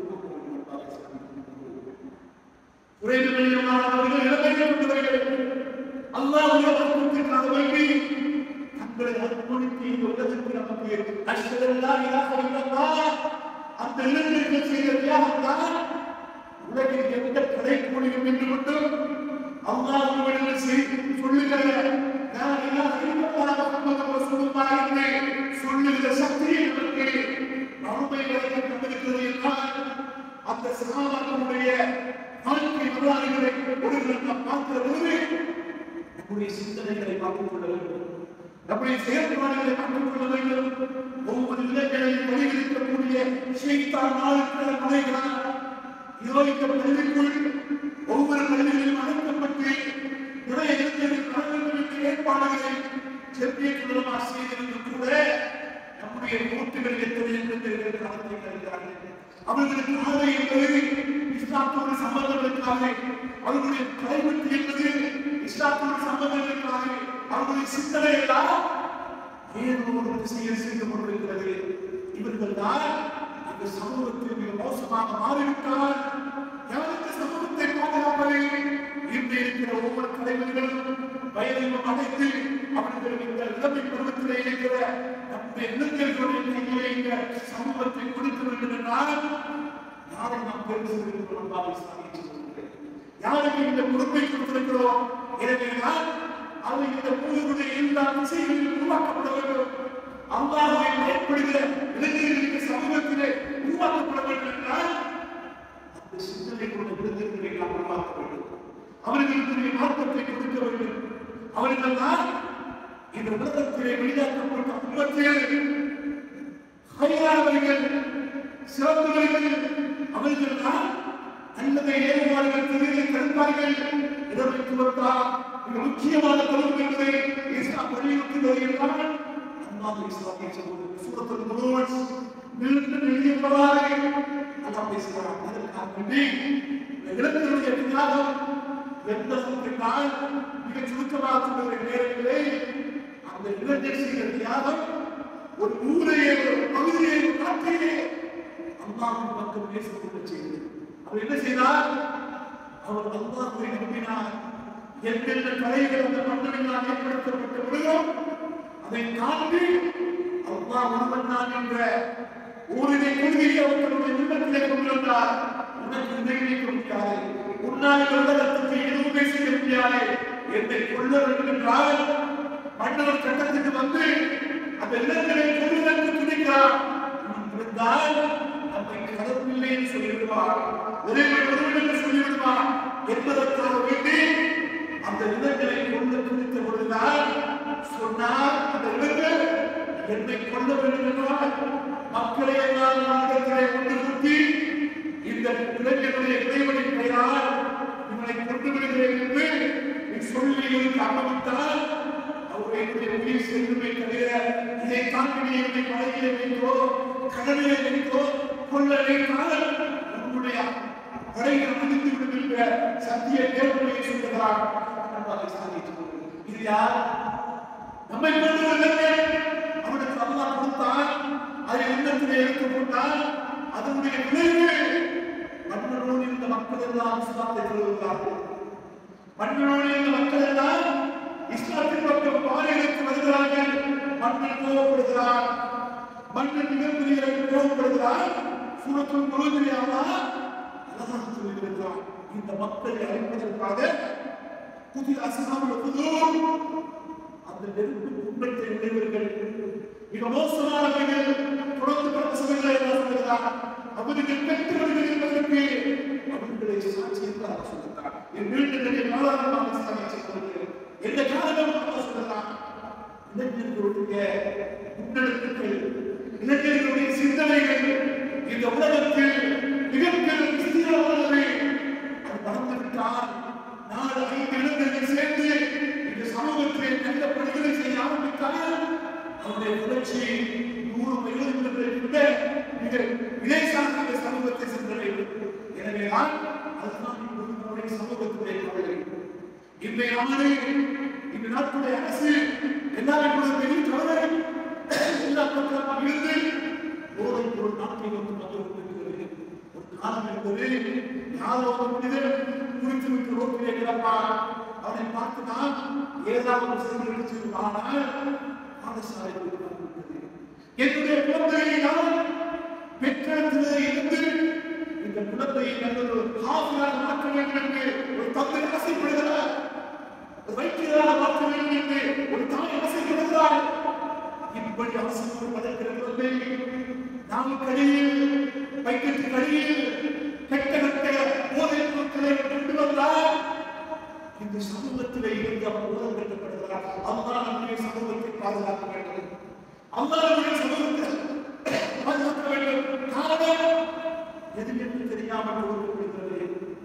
அல்லாஹ் உலகத்திற்காக வேண்டி தங்களை அர்ப்பணித்து இந்த உலகத்தில் நமக்கு அஷ்ஹது அல்லா இலாஹ இல்லல்லாஹ் அந்த இலக்கிற்கு செய்த தியாகம்தான் உலகில் எந்த கடை கூடியும் என்று மட்டும் அல்லாஹ் சொல்லுகிற லா இலாஹ இல்லல்லாஹ் முஹம்மது ரசூலுல்லாஹ் என்று சொல்லுகிற சக்தியை நமக்கு மறுமை வரைக்கும் தந்திருக்கிறது என்றால் அந்த சகாபாக்களுடைய வாழ்க்கை வரலாறுகளை ஒரு நாம் பார்க்கிற பொழுது நம்முடைய சிந்தனைகளை பார்த்துக் கொள்ள வேண்டும், நம்முடைய செயல்பாடுகளை பார்த்துக் கொள்ள வேண்டும். ஒவ்வொரு இலக்களையும் வழிவிதிக்கக்கூடிய ஷைத்தான் நாளுக்கு நுழைகிறார். இதோ இந்த பள்ளிக்குள் ஒவ்வொரு பள்ளிகளிலும் அழைக்கப்பட்டு நிறைய இளைஞர்கள் வர வேண்டும் என்ற ஏற்பாடுகளை செப்பியத்துள்ளமா செய்திருந்து கூட நம்முடைய கூட்டுகள் எத்தனை இளைஞர்கள் காலத்தை கழிக்கிறார்கள். அவர்களுக்கு ஆலை என்பது இஸ்லாத்தோடு சம்பந்தங்களுக்காக, அவர்களுடைய கைவிட்டு என்பது இஸ்லாத்தோடு சம்பந்தங்களுக்காக, அவர்களுடைய சிந்தனை எல்லாம் ஏதோ ஒரு திசையில் செய்து கொண்டிருக்கிறது. இவர்கள் தான் இந்த சமூகத்தில் மிக மோசமாக மாறிவிட்டால் யாருக்கு சமூகத்தை பாதுகாப்பது? இன்று இருக்கிற ஒவ்வொரு தலைவர்களும் வயதிலும் அடைத்து அவர்கள் இந்த இளமை பருவத்திலே இருக்கிற நம்முடைய இளைஞர்களுடைய கையிலே இந்த சமூகத்தை கொடுக்க வேண்டும் என்றால் யாரை நாம் தேர்வு செய்திருக்கிறோம்? யாருக்கு இந்த பொறுப்பை கொடுத்திருக்கிறோம்? எனவேதான் அவர் இந்த பொழுதுடைய எல்லா திசைகளிலும் உருவாக்கப்பட வேண்டும். அல்லாஹ்வை பயப்படுகிற இளைஞர்களுக்கு சமூகத்திலே உருவாக்கப்பட வேண்டும் என்றால் அந்த சிந்தனை கொண்ட இளைஞர்களை நாம் உருவாக்க வேண்டும். அவர்களுக்கு மாற்றத்தை கொடுக்க வேண்டும். அவர்கள் தான் இந்த உலகத்திலே வெளியாக்கப்பட்ட உம்மத்தில் ஹைரானவர்கள், சிறந்தவர்கள். அவர்கள் தான் நல்லதை ஏறுவார்கள், திரையை தடுப்பார்கள். இதற்கு வந்தால் மிக முக்கியமான பொருள் என்பதை இஸ்லாம் வலியுறுத்துகிறது என்றால் அல்லாஹ் இஸ்லாமிய சமூகம் சூரத்துல் முலூக் நின்று எழுதியவாறு அல்லாஹ் பேசுகிறார். அதற்காக வேண்டி இளைஞர்களுடைய தியாகம் எந்த சொல்கிறால் மிக சுருக்கமாக சொல்கிற நேரங்களே அந்த இளைஞர் செய்கிற தியாகம் ஒரு ஊரையே, ஒரு பகுதியை, ஒரு நாட்டையே அல்லாஹ்வின் பக்கம் பேசிக்கொண்டு செய்கிறது. அவர் என்ன செய்தார்? அவர் அல்லாஹ்வை நம்பினார். எந்தெந்த கலைகள் அந்த மன்னனால் ஏற்படுத்தப்பட்ட பொழுதும் அதை தாண்டி அல்லாஹ் ஒருவன் தான் என்ற ஊரினை கொள்கையை அவர்களுடைய உள்ளத்திலே கொண்டு வந்தார். உனக்கு நினைக்க முடியாது, உன்னால் உலகத்துக்கு எதுவுமே செய்ய முடியாது, என்னை கொள்ள வேண்டும் என்றால் மன்னவர் சட்டத்துக்கு வந்து அந்த இளைஞரை கொள்வதற்கு துணிக்கிறார். இருந்தால் நம்மை கடவுளில்லை என்று சொல்லிவிடுவார், ஒருவன் என்று சொல்லிவிடுவார் என்பதற்காக வேண்டி அந்த இளைஞரை கொண்டு துணித்த பொழுதுதான் சொன்னார். அந்த இளைஞர் என்னை கொள்ள வேண்டும் என்றால் மக்களை எல்லாம் நாடகத்திலே ஒன்று கூட்டி இந்த இளைஞருடைய இறைவனை பெயரால் இவனை கொண்டு விடுகிறேன் என்று நீ சொல்லி காரணமிட்டால் அவருடைய உயிர் செல்லுமே தவிர இதை தாண்டி என்னை மலையிலே வைத்தோ கடலிலே வைத்தோ கொள்ள வைத்தால் உங்களுடைய படைகள் முடிந்து விடும் என்ற சத்திய தேவனையை சொல்லுகிறார். இது யார்? நம்மை கொண்டு வந்தவர்கள். அவனுக்கு அல்லாஹ் கொடுத்தால் அதை உள்ளத்திலே எடுத்துக் கொண்டால் அதனுடைய விளைவு மன்னனோடு இருந்த மக்கள் எல்லாம் இஸ்லாத்தை கொள்கிறார்கள். மன்னனோடு இருந்த மக்கள் எல்லாம் இஸ்லாத்தின் பக்கம் பாறைகளுக்கு வருகிறார்கள். மன்னன் கோபப்படுகிறார், மன்னன் மிகப்பெரிய கோபப்படுகிறார். சூரத்துல் முலூக்கிலே அல்லாஹ் அழகாக சொல்லியிருக்கிறார். இந்த மக்களை அழிப்பதற்காக புதிய அஸ்ஹாபுல் உஹ்தூத் அந்த நெருப்பு குண்டத்தை உடையவர்கள், மிக மோசமானவர்கள், தொடர்ந்து பிரசவங்களை சொல்கிறார். அவர்கள் பெற்றவர்கள் என்பதற்கு அவர்களை சாட்சியமாக சொல்கிறார். என் வீட்டிலே நாளாக சொல்கிறேன். எந்த காரணமாக சொல்கிறார்? இளைஞர்களுடைய முன்னெடுப்புகள், இளைஞர்களுடைய சிந்தனைகள் இந்த உலகத்தில் மிகப்பெரும் விஸ்தீரமானவை. அது நடந்துவிட்டால் 4-5 இளைஞர்கள் சேர்ந்து இந்த சமூகத்திலே நல்ல பணிகளை செய்ய ஆரம்பித்தால் அவருடைய புரட்சி 100 இளைஞர்களை விட மிக விலைசார்ந்த இந்த சமூகத்தை சென்றடையும். எனவேதான் அதுதான் நம்முடைய சமூகத்துடைய கவலை. இன்றைய ஆண்டு இந்த நாட்டுடைய அரசு எல்லாரும் பெரிய கவலை எல்லா பக்கமும் இருந்து போதை பொருள் நாட்டை வந்து கொண்டிருக்கிறது. ஒரு காலம் என்பது யாரோ ஒரு மனிதர் குறித்து விட்டு ரோட்டிலே கிடப்பார். அவனை பார்த்துதான் ஏதாவது செய்தி எடுத்துருவானால் பாடசாலை என்னுடைய குழந்தையை நான் பெற்றத்திலே இருந்து இந்த குழந்தையை நல்ல காஃபியாக மாற்ற வேண்டும் என்று ஒரு தந்தை ஆசைப்படுகிறார், வைத்தியராக மாற்ற வேண்டும் என்று ஒரு தாய் ஆசைப்படுகிறார். இப்படி அவசரம் பதற்கிறது நாமுக்கடியில் வைக்கத்துக்கடியில் கெட்ட கெட்ட போதைப் பொருட்களை கொண்டு வந்தால் இந்த சமூகத்திலே இருந்து அவர் உலகம் கட்டப்படுகிறார். அல்லாஹ் நம்முடைய சமூகத்தை பாதுகாக்க வேண்டும். அல்லாஹ் நம்முடைய சமூகத்தை பாதுகாக்க வேண்டும். காரணம் எது என்று தெரியாமல் கொடுக்கப்படுகிறது.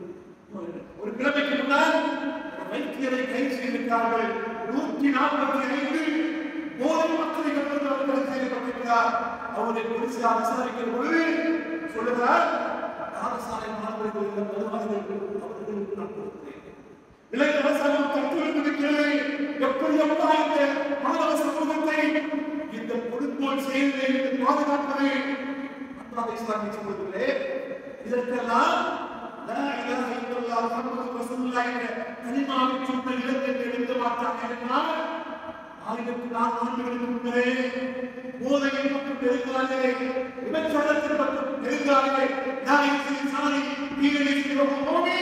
ஒரு கிழமைக்கு முன்னால் வைத்தியரை கைது செய்திருக்கிறார்கள். 145 போதை மக்களை கைது செய்யப்பட்டிருக்கிறார். அவரை போலீசார் விசாரிக்கிற பொழுது சொல்லுகிறார், பாடசாலை மாணவர்கள் அவர்களுக்கு நான் கொடுக்கிறேன். இளைஞர் அரசாங்கம் கற்றுக்கொண்டிருக்கிறது. எப்படி இந்த மாணவ சமூகத்தை இந்த கொடுங்கோல் செயலில் பாதுகாப்பது அல்லாஹ் இஸ்லாமிய சொல்வதில்லை. இதற்கெல்லாம் லா இலாஹ இல்லல்லாஹ் முஹம்மது ரசூலுல்லாஹ் என்ற கலிமாவை சொன்ன இளைஞர்கள் எழுத மாட்டாங்க என்றால் 1400 ஆண்டுகளுக்கு முன்னரே போதையின் பக்கம் நெருங்காதே, விபச்சாரத்தின் பக்கம் நெருங்காதே, நாயகத்தின் சாலை தீவிரை சிவகோமி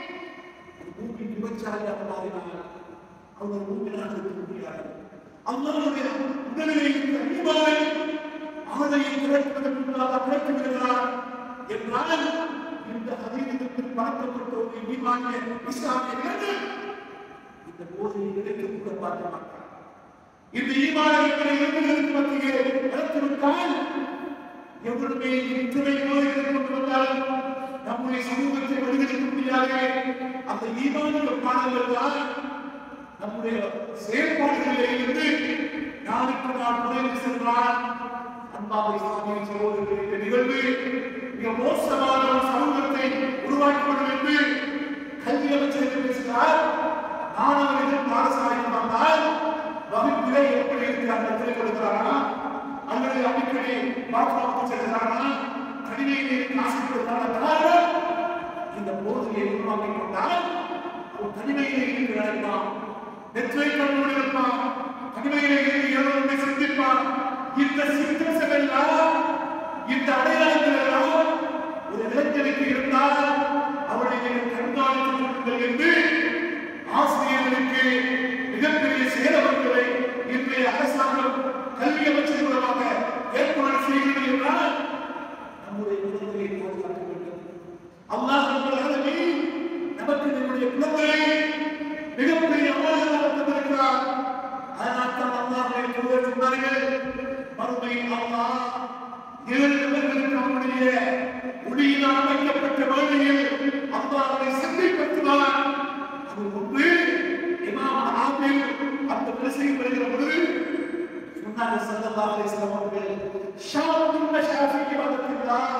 பூமி விபச்சாரியாக மாறினார். அவர் பூமியாக இருக்க முடியாது. அல்லாஹ்வுடைய உடலிலே இருந்த ஈமானை ஆதையை திரட்டுவதற்கு முன்னால் திரட்டி விடுகிறார் என்றால் இந்த ஹதீஸுக்கு பழக்கப்பட்ட ஒரு ஈமானிய இஸ்லாமிய இளைஞர் இந்த போதையை நினைத்து கூட பார்க்க மாட்டார். இந்த ஈமானிய இளைஞர்களுக்கு மத்தியே வளர்த்துவிட்டால் எவருமே இத்தனை நோய்களை கொண்டு வந்தாலும் நம்முடைய சமூகத்தை வழிநடத்த முடியாது. அந்த ஈமானிய பாடங்கள் தான் நம்முடைய செயல்பாடுகளில் இருந்து நாளுக்கு நாள் நுழைந்து சென்றால் அன்பான இஸ்லாமிய சகோதரர்கள் இந்த நிகழ்வு மிக மோசமான ஒரு சமூகத்தை உருவாக்கிவிடும் என்று கல்வி அமைச்சர் பேசுகிறார். மாணவர்கள் பாடசாலைக்கு வந்தால் வகுப்பிலே எப்படி இருக்கிறார்கள் திரைப்படுகிறாரா அல்லது அடிக்கடி பாத்ரூமுக்கு செல்கிறாரா கணினியிலே காசு கொடுக்கிறாரா இந்த போதையை உருவாக்கிக் கொண்டால் ஒரு தனிமையிலே இருக்கிறான், நெற்றை கண்ணோடு இருப்பான், தனிமையிலே இருந்து எவ்வளவு சிந்திப்பான். இந்த சிந்தனை எல்லாம் இந்த அடையாளங்கள் எல்லாம் ஒரு இளைஞனுக்கு இருந்தால் அவரை கண்காணித்துக் கொள்ளுங்கள் என்று ஆசிரியர்களுக்கு மிகப்பெரிய சேதவர்களை இன்றைய அரசாங்கம் கல்வி அமைச்சர் மூலமாக ஏற்பாடு செய்கிறது என்றால் நம்முடைய குழந்தையை பாதுகாக்க வேண்டும். அல்லாஹ் நமக்கு நம்முடைய குழந்தையை மிகப்பெரிய அமலாக தந்திருக்கிறார். அதனால் தான் அல்லாஹ் சொன்னார்கள், மறுமையில் அல்லாஹ் 7 நபர்களுக்கு நம்முடைய முடியினால் அமைக்கப்பட்ட வேளையில் அல்லாஹ்வை சிந்திப்படுத்துவார். அது ஒன்று இமாம் ஆபில் அந்த பிரசங்கம் வருகிற பொழுது சொன்னார்கள் ஸல்லல்லாஹு அலைஹி வஸல்லம் அவர்கள், ஷாஃபின் மஷாஃபி இபாதத்தில்லாஹ்,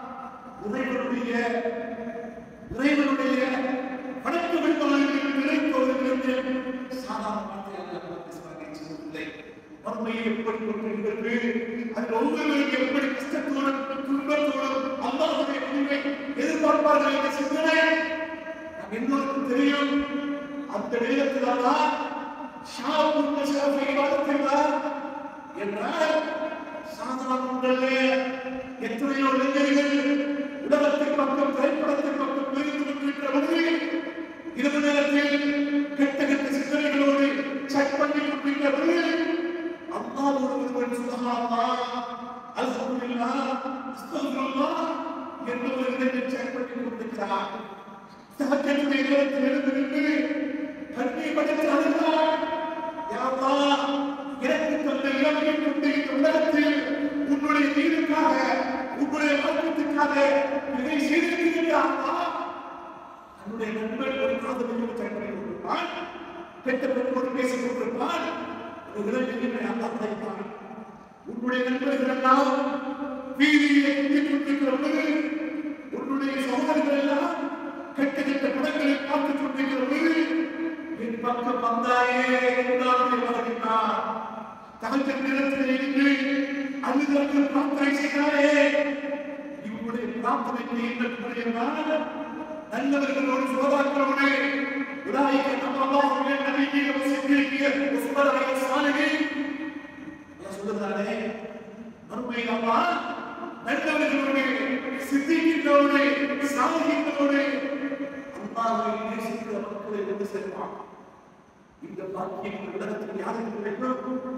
இறைவனுடைய வணக்க விடுபவர்களுக்கு நினைப்பவர்களுக்கு சாதாரண வார்த்தையாக சொல்லவில்லை. மறுமையை எப்படி கொண்டிருக்கிறது, அதில் ஒவ்வொருவருக்கு எப்படி கஷ்டத்தோடும் துன்பத்தோடும் அல்லாஹ்வுடைய முடிவை எதிர்பார்ப்பார்கள் என்ற சிந்தனை நம் எல்லோருக்கும் தெரியும். அந்த நேரத்தில் அல்லாஹ் ஷாஃபின் மஷாஃபி இபாதத்தில்லாஹ் என்றால் சாதாரண எத்தனையோ இளைஞர்கள் உலகத்தின் பக்கம் திரைப்படத்தின் பக்கம் பிரிந்து கொண்டிருக்கிற பொழுது இரவு நேரத்தில் கெட்ட கெட்ட சிந்தனைகளோடு சட் பண்ணி கொண்டிருக்கிற பொழுது அல்லாஹ்வோடு ஒருவன் சுப்ஹானல்லாஹ் அல்ஹம்துலில்லாஹ் அஸ்தக்ஃபிருல்லாஹ் என்று ஒரு இளைஞன் சட் பண்ணி கொண்டிருக்கிறார். தஹஜ்ஜுடைய நேரத்தில் எழுந்திருந்து கண்ணீர் வடித்து அழுகிறார். யா அல்லாஹ், எனக்கு தந்த இளமையை கொண்டு இந்த உலகத்தில் உன்னுடைய தீனுக்காக உன்னுடைய வழக்கத்துக்காக இதை செய்திருக்கிறார்களா? என்னுடைய நண்பன் ஒரு காதலியோடு சண்டை கொண்டிருப்பான், பெற்ற பெண்ணோடு பேசிக் கொண்டிருப்பான், ஒரு இளைஞனை அல்லாஹ் படைத்தான். உன்னுடைய நண்பர்கள் எல்லாம் வீதியிலே குத்திக் கொண்டிருக்கிற பொழுது, உன்னுடைய சகோதரர்கள் எல்லாம் கெட்ட கெட்ட படங்களை பார்த்துக் கொண்டிருக்கிற பொழுது என் பக்கம் வந்தாயே என்னுடைய மகனார் தகவல் நேரத்தில் இருந்து அழுது பிரார்த்தனை செய்தாரே, இவருடைய பிரார்த்தனைக்கு என்ன புரியனால் நல்லவர்களோடு சுகவாக்கிறோடு உலாயிக்க நம்மாவுடைய நபியை வசித்திருக்கிய உஸ்மராய சாலிகை சொல்லுகிறாரே, மறுமையில் அம்மா நல்லவர்களோடு சித்திகளோடு சாலிகளோடு அல்லாஹ்வை நேசிக்கிற மக்களை கொண்டு சேர்ப்பான். இந்த பாக்கியம் உலகத்தில் யாருக்கு கிடைக்கும்?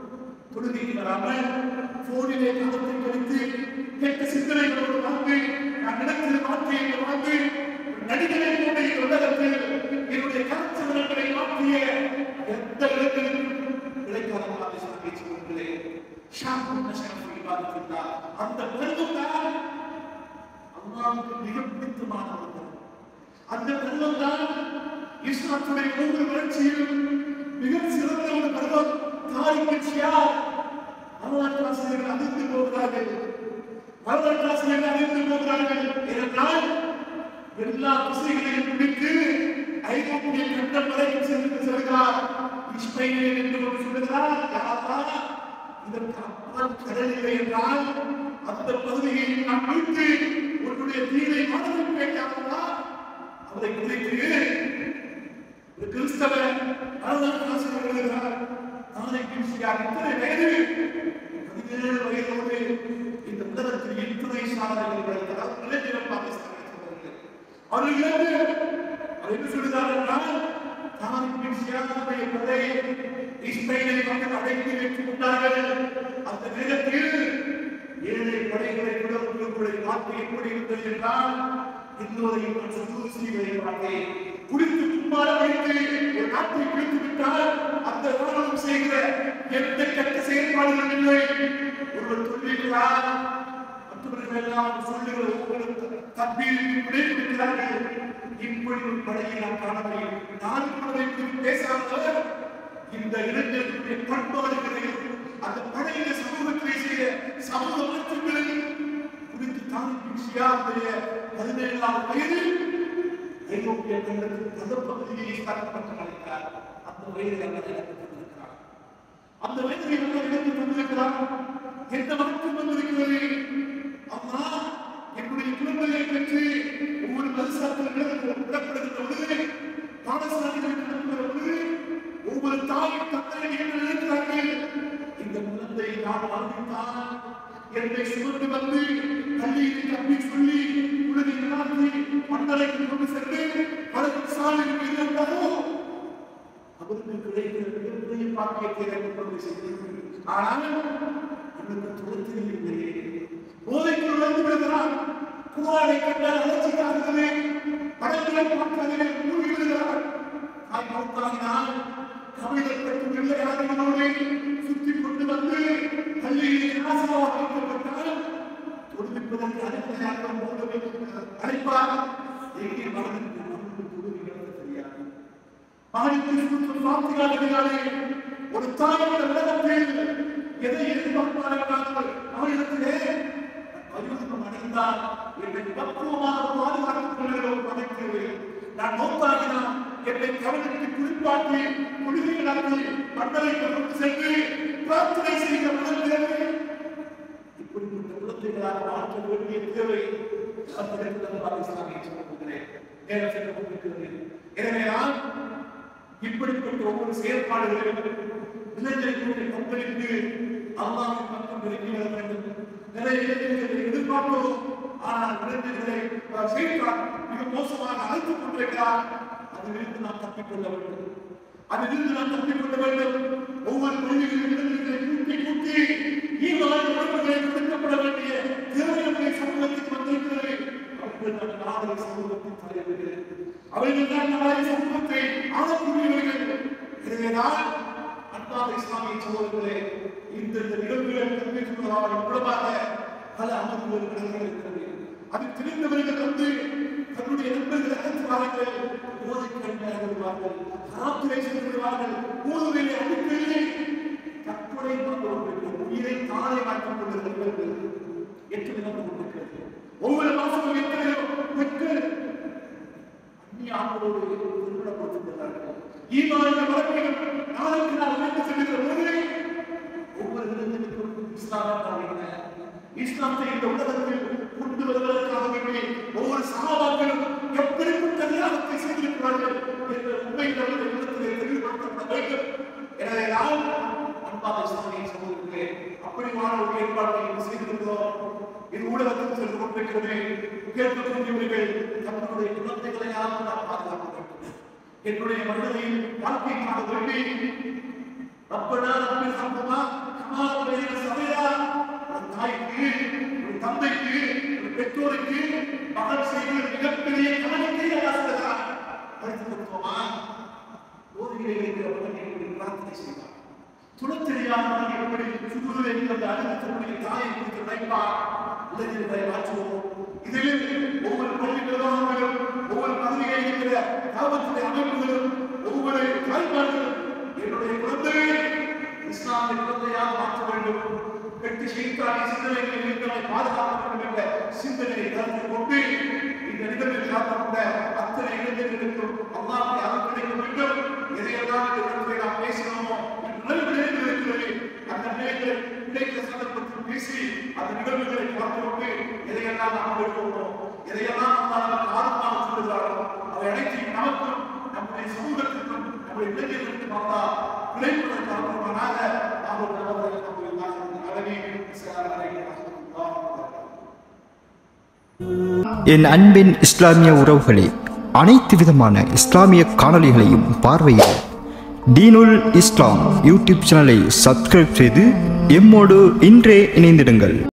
தொழுகைக்கு வராமல் போனிலே காலத்தை கழித்து கெட்ட சிந்தனைகளோடு வாழ்ந்து நான் நினைத்தது வாழ்க்கையை வாழ்ந்து நடிகரை போன்ற இந்த உலகத்தில் என்னுடைய கருத்துகளை மாற்றிய எந்த இடங்களிலும் கிடைக்காத பேச்சுக்கொண்டே அந்த பருவம் தான் அல்லாஹ்வுக்கு மிக பிடித்தமான ஒன்று. அந்த பருவம் தான் இஸ்லாத்துடைய ஒவ்வொரு வளர்ச்சியிலும் மிக சிறந்த ஒரு பருவம். வரலாற்றாசிரியர்கள் அதிர்ந்து போகிறார்கள், வரலாற்றாசிரியர்கள் அதிர்ந்து போகிறார்கள். ஏனென்றால் எல்லா திசைகளையும் பிடித்து ஐரோப்பிய கண்டம் வரைக்கும் சென்று செல்கிறார். இஸ்ரேல் என்று ஒரு சொல்லுகிறார். இதற்கு அப்பால் கடல் இல்லை என்றால் அந்த பகுதியை நாம் மீட்டு உன்னுடைய தீரை மாணவர்கள் அவரை குறித்து ஒரு கிறிஸ்தவ வரலாற்றாசிரியர் எழுதுகிறார். இத்தனை வயது 17 வயதோடு இந்த உலகத்தில் இத்தனை சாதனைகள் படைத்தார். இளைஞர்கள் பாகிஸ்தானில் அவர்கள் என்ன சொல்லுகிறார் என்றால் படை இஸ்ரேலை வந்து அடைத்து வைத்து விட்டார்கள். அந்த நேரத்தில் 7 படைகளை விட உங்களுடைய வார்த்தை எப்படி இருந்தது என்றால் எல்லோரையும் குடித்து கும்பார வைத்து ஒரு நாட்டை பிடித்து விட்டால் அந்த ராணுவம் செய்கிற எந்த கெட்ட செயல்பாடுகளும் இல்லை. ஒருவர் சொல்லியிருக்கிறார், மற்றவர்கள் எல்லாம் சொல்லுகிற ஒவ்வொரு தப்பீருக்கு விடைபிடிக்கிறார்கள். இப்படி ஒரு படையை நாம் காணவில்லை. நான் குறித்து பேசாமல் இந்த இளைஞர்களுடைய பண்பாடுகளையும் அந்த படையில சமூகத்திலே செய்த சமூக மாற்றங்களையும் குறித்து தானிய 17ஆம் வயதில் ஐரோப்பிய கண்டத்தின் பகுதியை ஸ்தாபிக்கப்பட்டிருக்கிறார். அந்த வயதில் கொண்டிருக்கிறார். அந்த வயதில் கொண்டிருக்கிறார். எந்த மக்கள் வந்திருக்கிறது? அம்மா என்னுடைய குடும்பத்தை பெற்று ஒவ்வொரு மதுசாத்திரங்களும் விடப்படுகின்ற பொழுது, பாடசாலைகள் நடக்கிற பொழுது ஒவ்வொரு தாயும் தந்தையை என்று நினைக்கிறார்கள். இந்த குழந்தை நான் வாழ்ந்தால் என்னை சுமந்து வந்து பள்ளியில் தப்பி சொல்லி உலகை நடத்தி மண்டலைக்கு கொண்டு சென்று பலரும் சாலையில் இருந்தாரோ அவருக்கு கிடைக்கிற மிகப்பெரிய பாக்கியத்தை கொண்டு செய்கிறார்கள். ஆனால் அவருக்கு துளத்தில் இல்லையே. போதைக்கு நுழைந்து விடுகிறார். குரானை கண்டால் அலட்சிக்காகவே படங்களை பார்க்காதே மூழ்கி விடுகிறார். தாய் மௌத்தாகினால் தமிழர் பெற்று வெள்ளையாதவனோடு சுற்றி கொண்டு வந்து பள்ளியில் ஆசையாக வைக்கப்பட்டால் தொழில்நுட்பதற்கு அனைத்தையாக அழைப்பார். எங்கே மகனுக்கு தெரியாது. மகனுக்கு வார்த்தையாளர்களாலே ஒரு தாயோட உலகத்தில் எதை எதிர்பார்ப்பார்கள் அவரிடத்திலே பரிவர்த்தனம் அடைந்தால் என்னை பக்குவமாக பாதுகாத்துக் கொள்கிற ஒரு படைத்தேவை. நான் மௌத்தாகினால் என்னை கவனித்து குறிப்பாட்டி குடிமையிலாக்கி மண்டலை கொண்டு சென்று பிரார்த்தனை செய்கிற முதல் தேவை. இப்படிப்பட்ட குழந்தைகளாக மாற்ற வேண்டிய தேவை நேரம் சென்று கொண்டிருக்கிறது. எனவே நான் இப்படிப்பட்ட ஒவ்வொரு செயற்பாடுகளையும் இளைஞர்களுடைய பங்களிப்பு அல்லாஹ்வின் பக்கம் நெருங்கி வர வேண்டும். நிறைய இளைஞர்களை எதிர்பார்க்கிறோம். ஆனால் இளைஞர்களை செய்தால் மிக மோசமாக அழைத்துக் கொண்டிருக்கிறார். அதிலிருந்து நாம் தப்பிக்கொள்ள வேண்டும். அதிலிருந்து நாம் தப்பிக்கொள்ள வேண்டும். ஒவ்வொரு பள்ளிகளிலும் இளைஞர்களை கூட்டி கூட்டி ஈவான உணர்வுகளை கொடுக்கப்பட வேண்டிய தேவையான சமூகத்துக்கு வந்திருக்கிறது. அவர்கள் நாளை சமூகத்தின் தலைவர்கள், அவர்கள் தான் நாளை சமூகத்தை ஆளக்கூடியவர்கள். எனவேதான் அன்பான இஸ்லாமிய சகோதரர்களே, இந்த நிகழ்வுகள் தெரிவித்துள்ளதாக மூலமாக பல அமர்வுகள் நடக்கிறது. அது தெரிந்தவர்கள் வந்து தன்னுடைய நண்பர்களை அழைத்துவார்கள், போதைக்கு அடிமையாக வருவார்கள், காத்திரை சென்று விடுவார்கள், ஊழலிலே அடிப்படையிலே தற்கொலை உயிரை தானே மாற்றிக் கொண்டிருக்கிறார்கள். எத்தனை நடந்து கொண்டிருக்கிறது? ஒவ்வொரு மாசமும் எத்தனையோ பெண்கள் அந்நிய ஆண்களோடு திருமணப்படுத்திக் ஈமானிய வழக்கில் நாளுக்கு நாள் உயர்ந்து செல்கிற போது ஒவ்வொரு இளைஞர்களுக்கும் இஸ்லாத்தை இந்த உலகத்தில் கொண்டு வருவதற்காக வேண்டி ஒவ்வொரு சகாபாக்களும் எப்படிப்பட்ட தியாகத்தை செய்திருக்கிறார்கள் என்ற உண்மை உள்ளத்திலே தெளிவுபடுத்தப்பட வேண்டும். எனவே நான் அன்பான இஸ்லாமிய சமூகத்திலே அப்படியான ஒரு ஏற்பாட்டை செய்திருக்கிறோம். இது ஊடகத்தில் சென்று கொண்டிருக்கிறது. கேட்கக்கூடியவர்கள் தங்களுடைய குழந்தைகளையாவது நாம் பாதுகாக்க வேண்டும். என்னுடைய மனிதனையும் வாழ்க்கைக்காக வேண்டி ரப்பனா ரப்பில் ஹம்மா அம்மாவுடைய சபையார் ஒரு தாய்க்கு, ஒரு தந்தைக்கு, ஒரு பெற்றோருக்கு மகன் செய்கிற மிகப்பெரிய கவனிக்கை சொல்லுகிறார். படித்திருக்கிறோமா? போதிலே இருக்கிற மகன் எப்படி பிரார்த்தனை செய்வார், துணை தெரியாமல் எப்படி சுற்றுலா இருக்கிற அழுத்தக்கூடிய தாயை குறித்து நினைப்பார். இளைஞர்களை மாற்றுவோம். இதில் ஒவ்வொரு பள்ளி நிர்வாகங்களும், ஒவ்வொரு பகுதியை இருக்கிற காவல்துறை அமைப்புகளும், ஒவ்வொரு தாய்மார்களும் என்னுடைய குழந்தையை இஸ்லாமிய குழந்தையாக மாற்ற வேண்டும், கெட்டு செய்தாலே சிந்தனைகளை எங்களை பாதுகாக்க வேண்டும் என்ற சிந்தனையை கருத்தில் கொண்டு இந்த நிகழ்வில் காக்கப்பட்ட அத்தனை இளைஞர்களுக்கும் அல்லாஹ்வை அருள் கிடைக்க வேண்டும். எதையெல்லாம் இந்த இடத்திலே நாம் பேசினோமோ இருக்கிறது, அந்த நிலையில் கிடைக்கிற சந்தர்ப்பத்தில் பேசி அந்த நிகழ்வுகளை பார்த்து கொண்டு எதையெல்லாம் நாம் எடுக்கிறோம், எதையெல்லாம் நமக்கு ஆர்வமாக சொல்லுகிறாரோ அவை அனைத்தையும் நமக்கும் நம்முடைய சமூகத்திற்கும் நம்முடைய இளைஞர்களுக்கும் அல்லா கிடைப்பதற்காக என் அன்பின் இஸ்லாமிய உறவுகளே, அனைத்து விதமான இஸ்லாமிய காணொளிகளையும் பார்வையிட தீனுல் இஸ்லாம் யூடியூப் சேனலை சப்ஸ்கிரைப் செய்து எம்மோடு இன்றே இணைந்திடுங்கள்.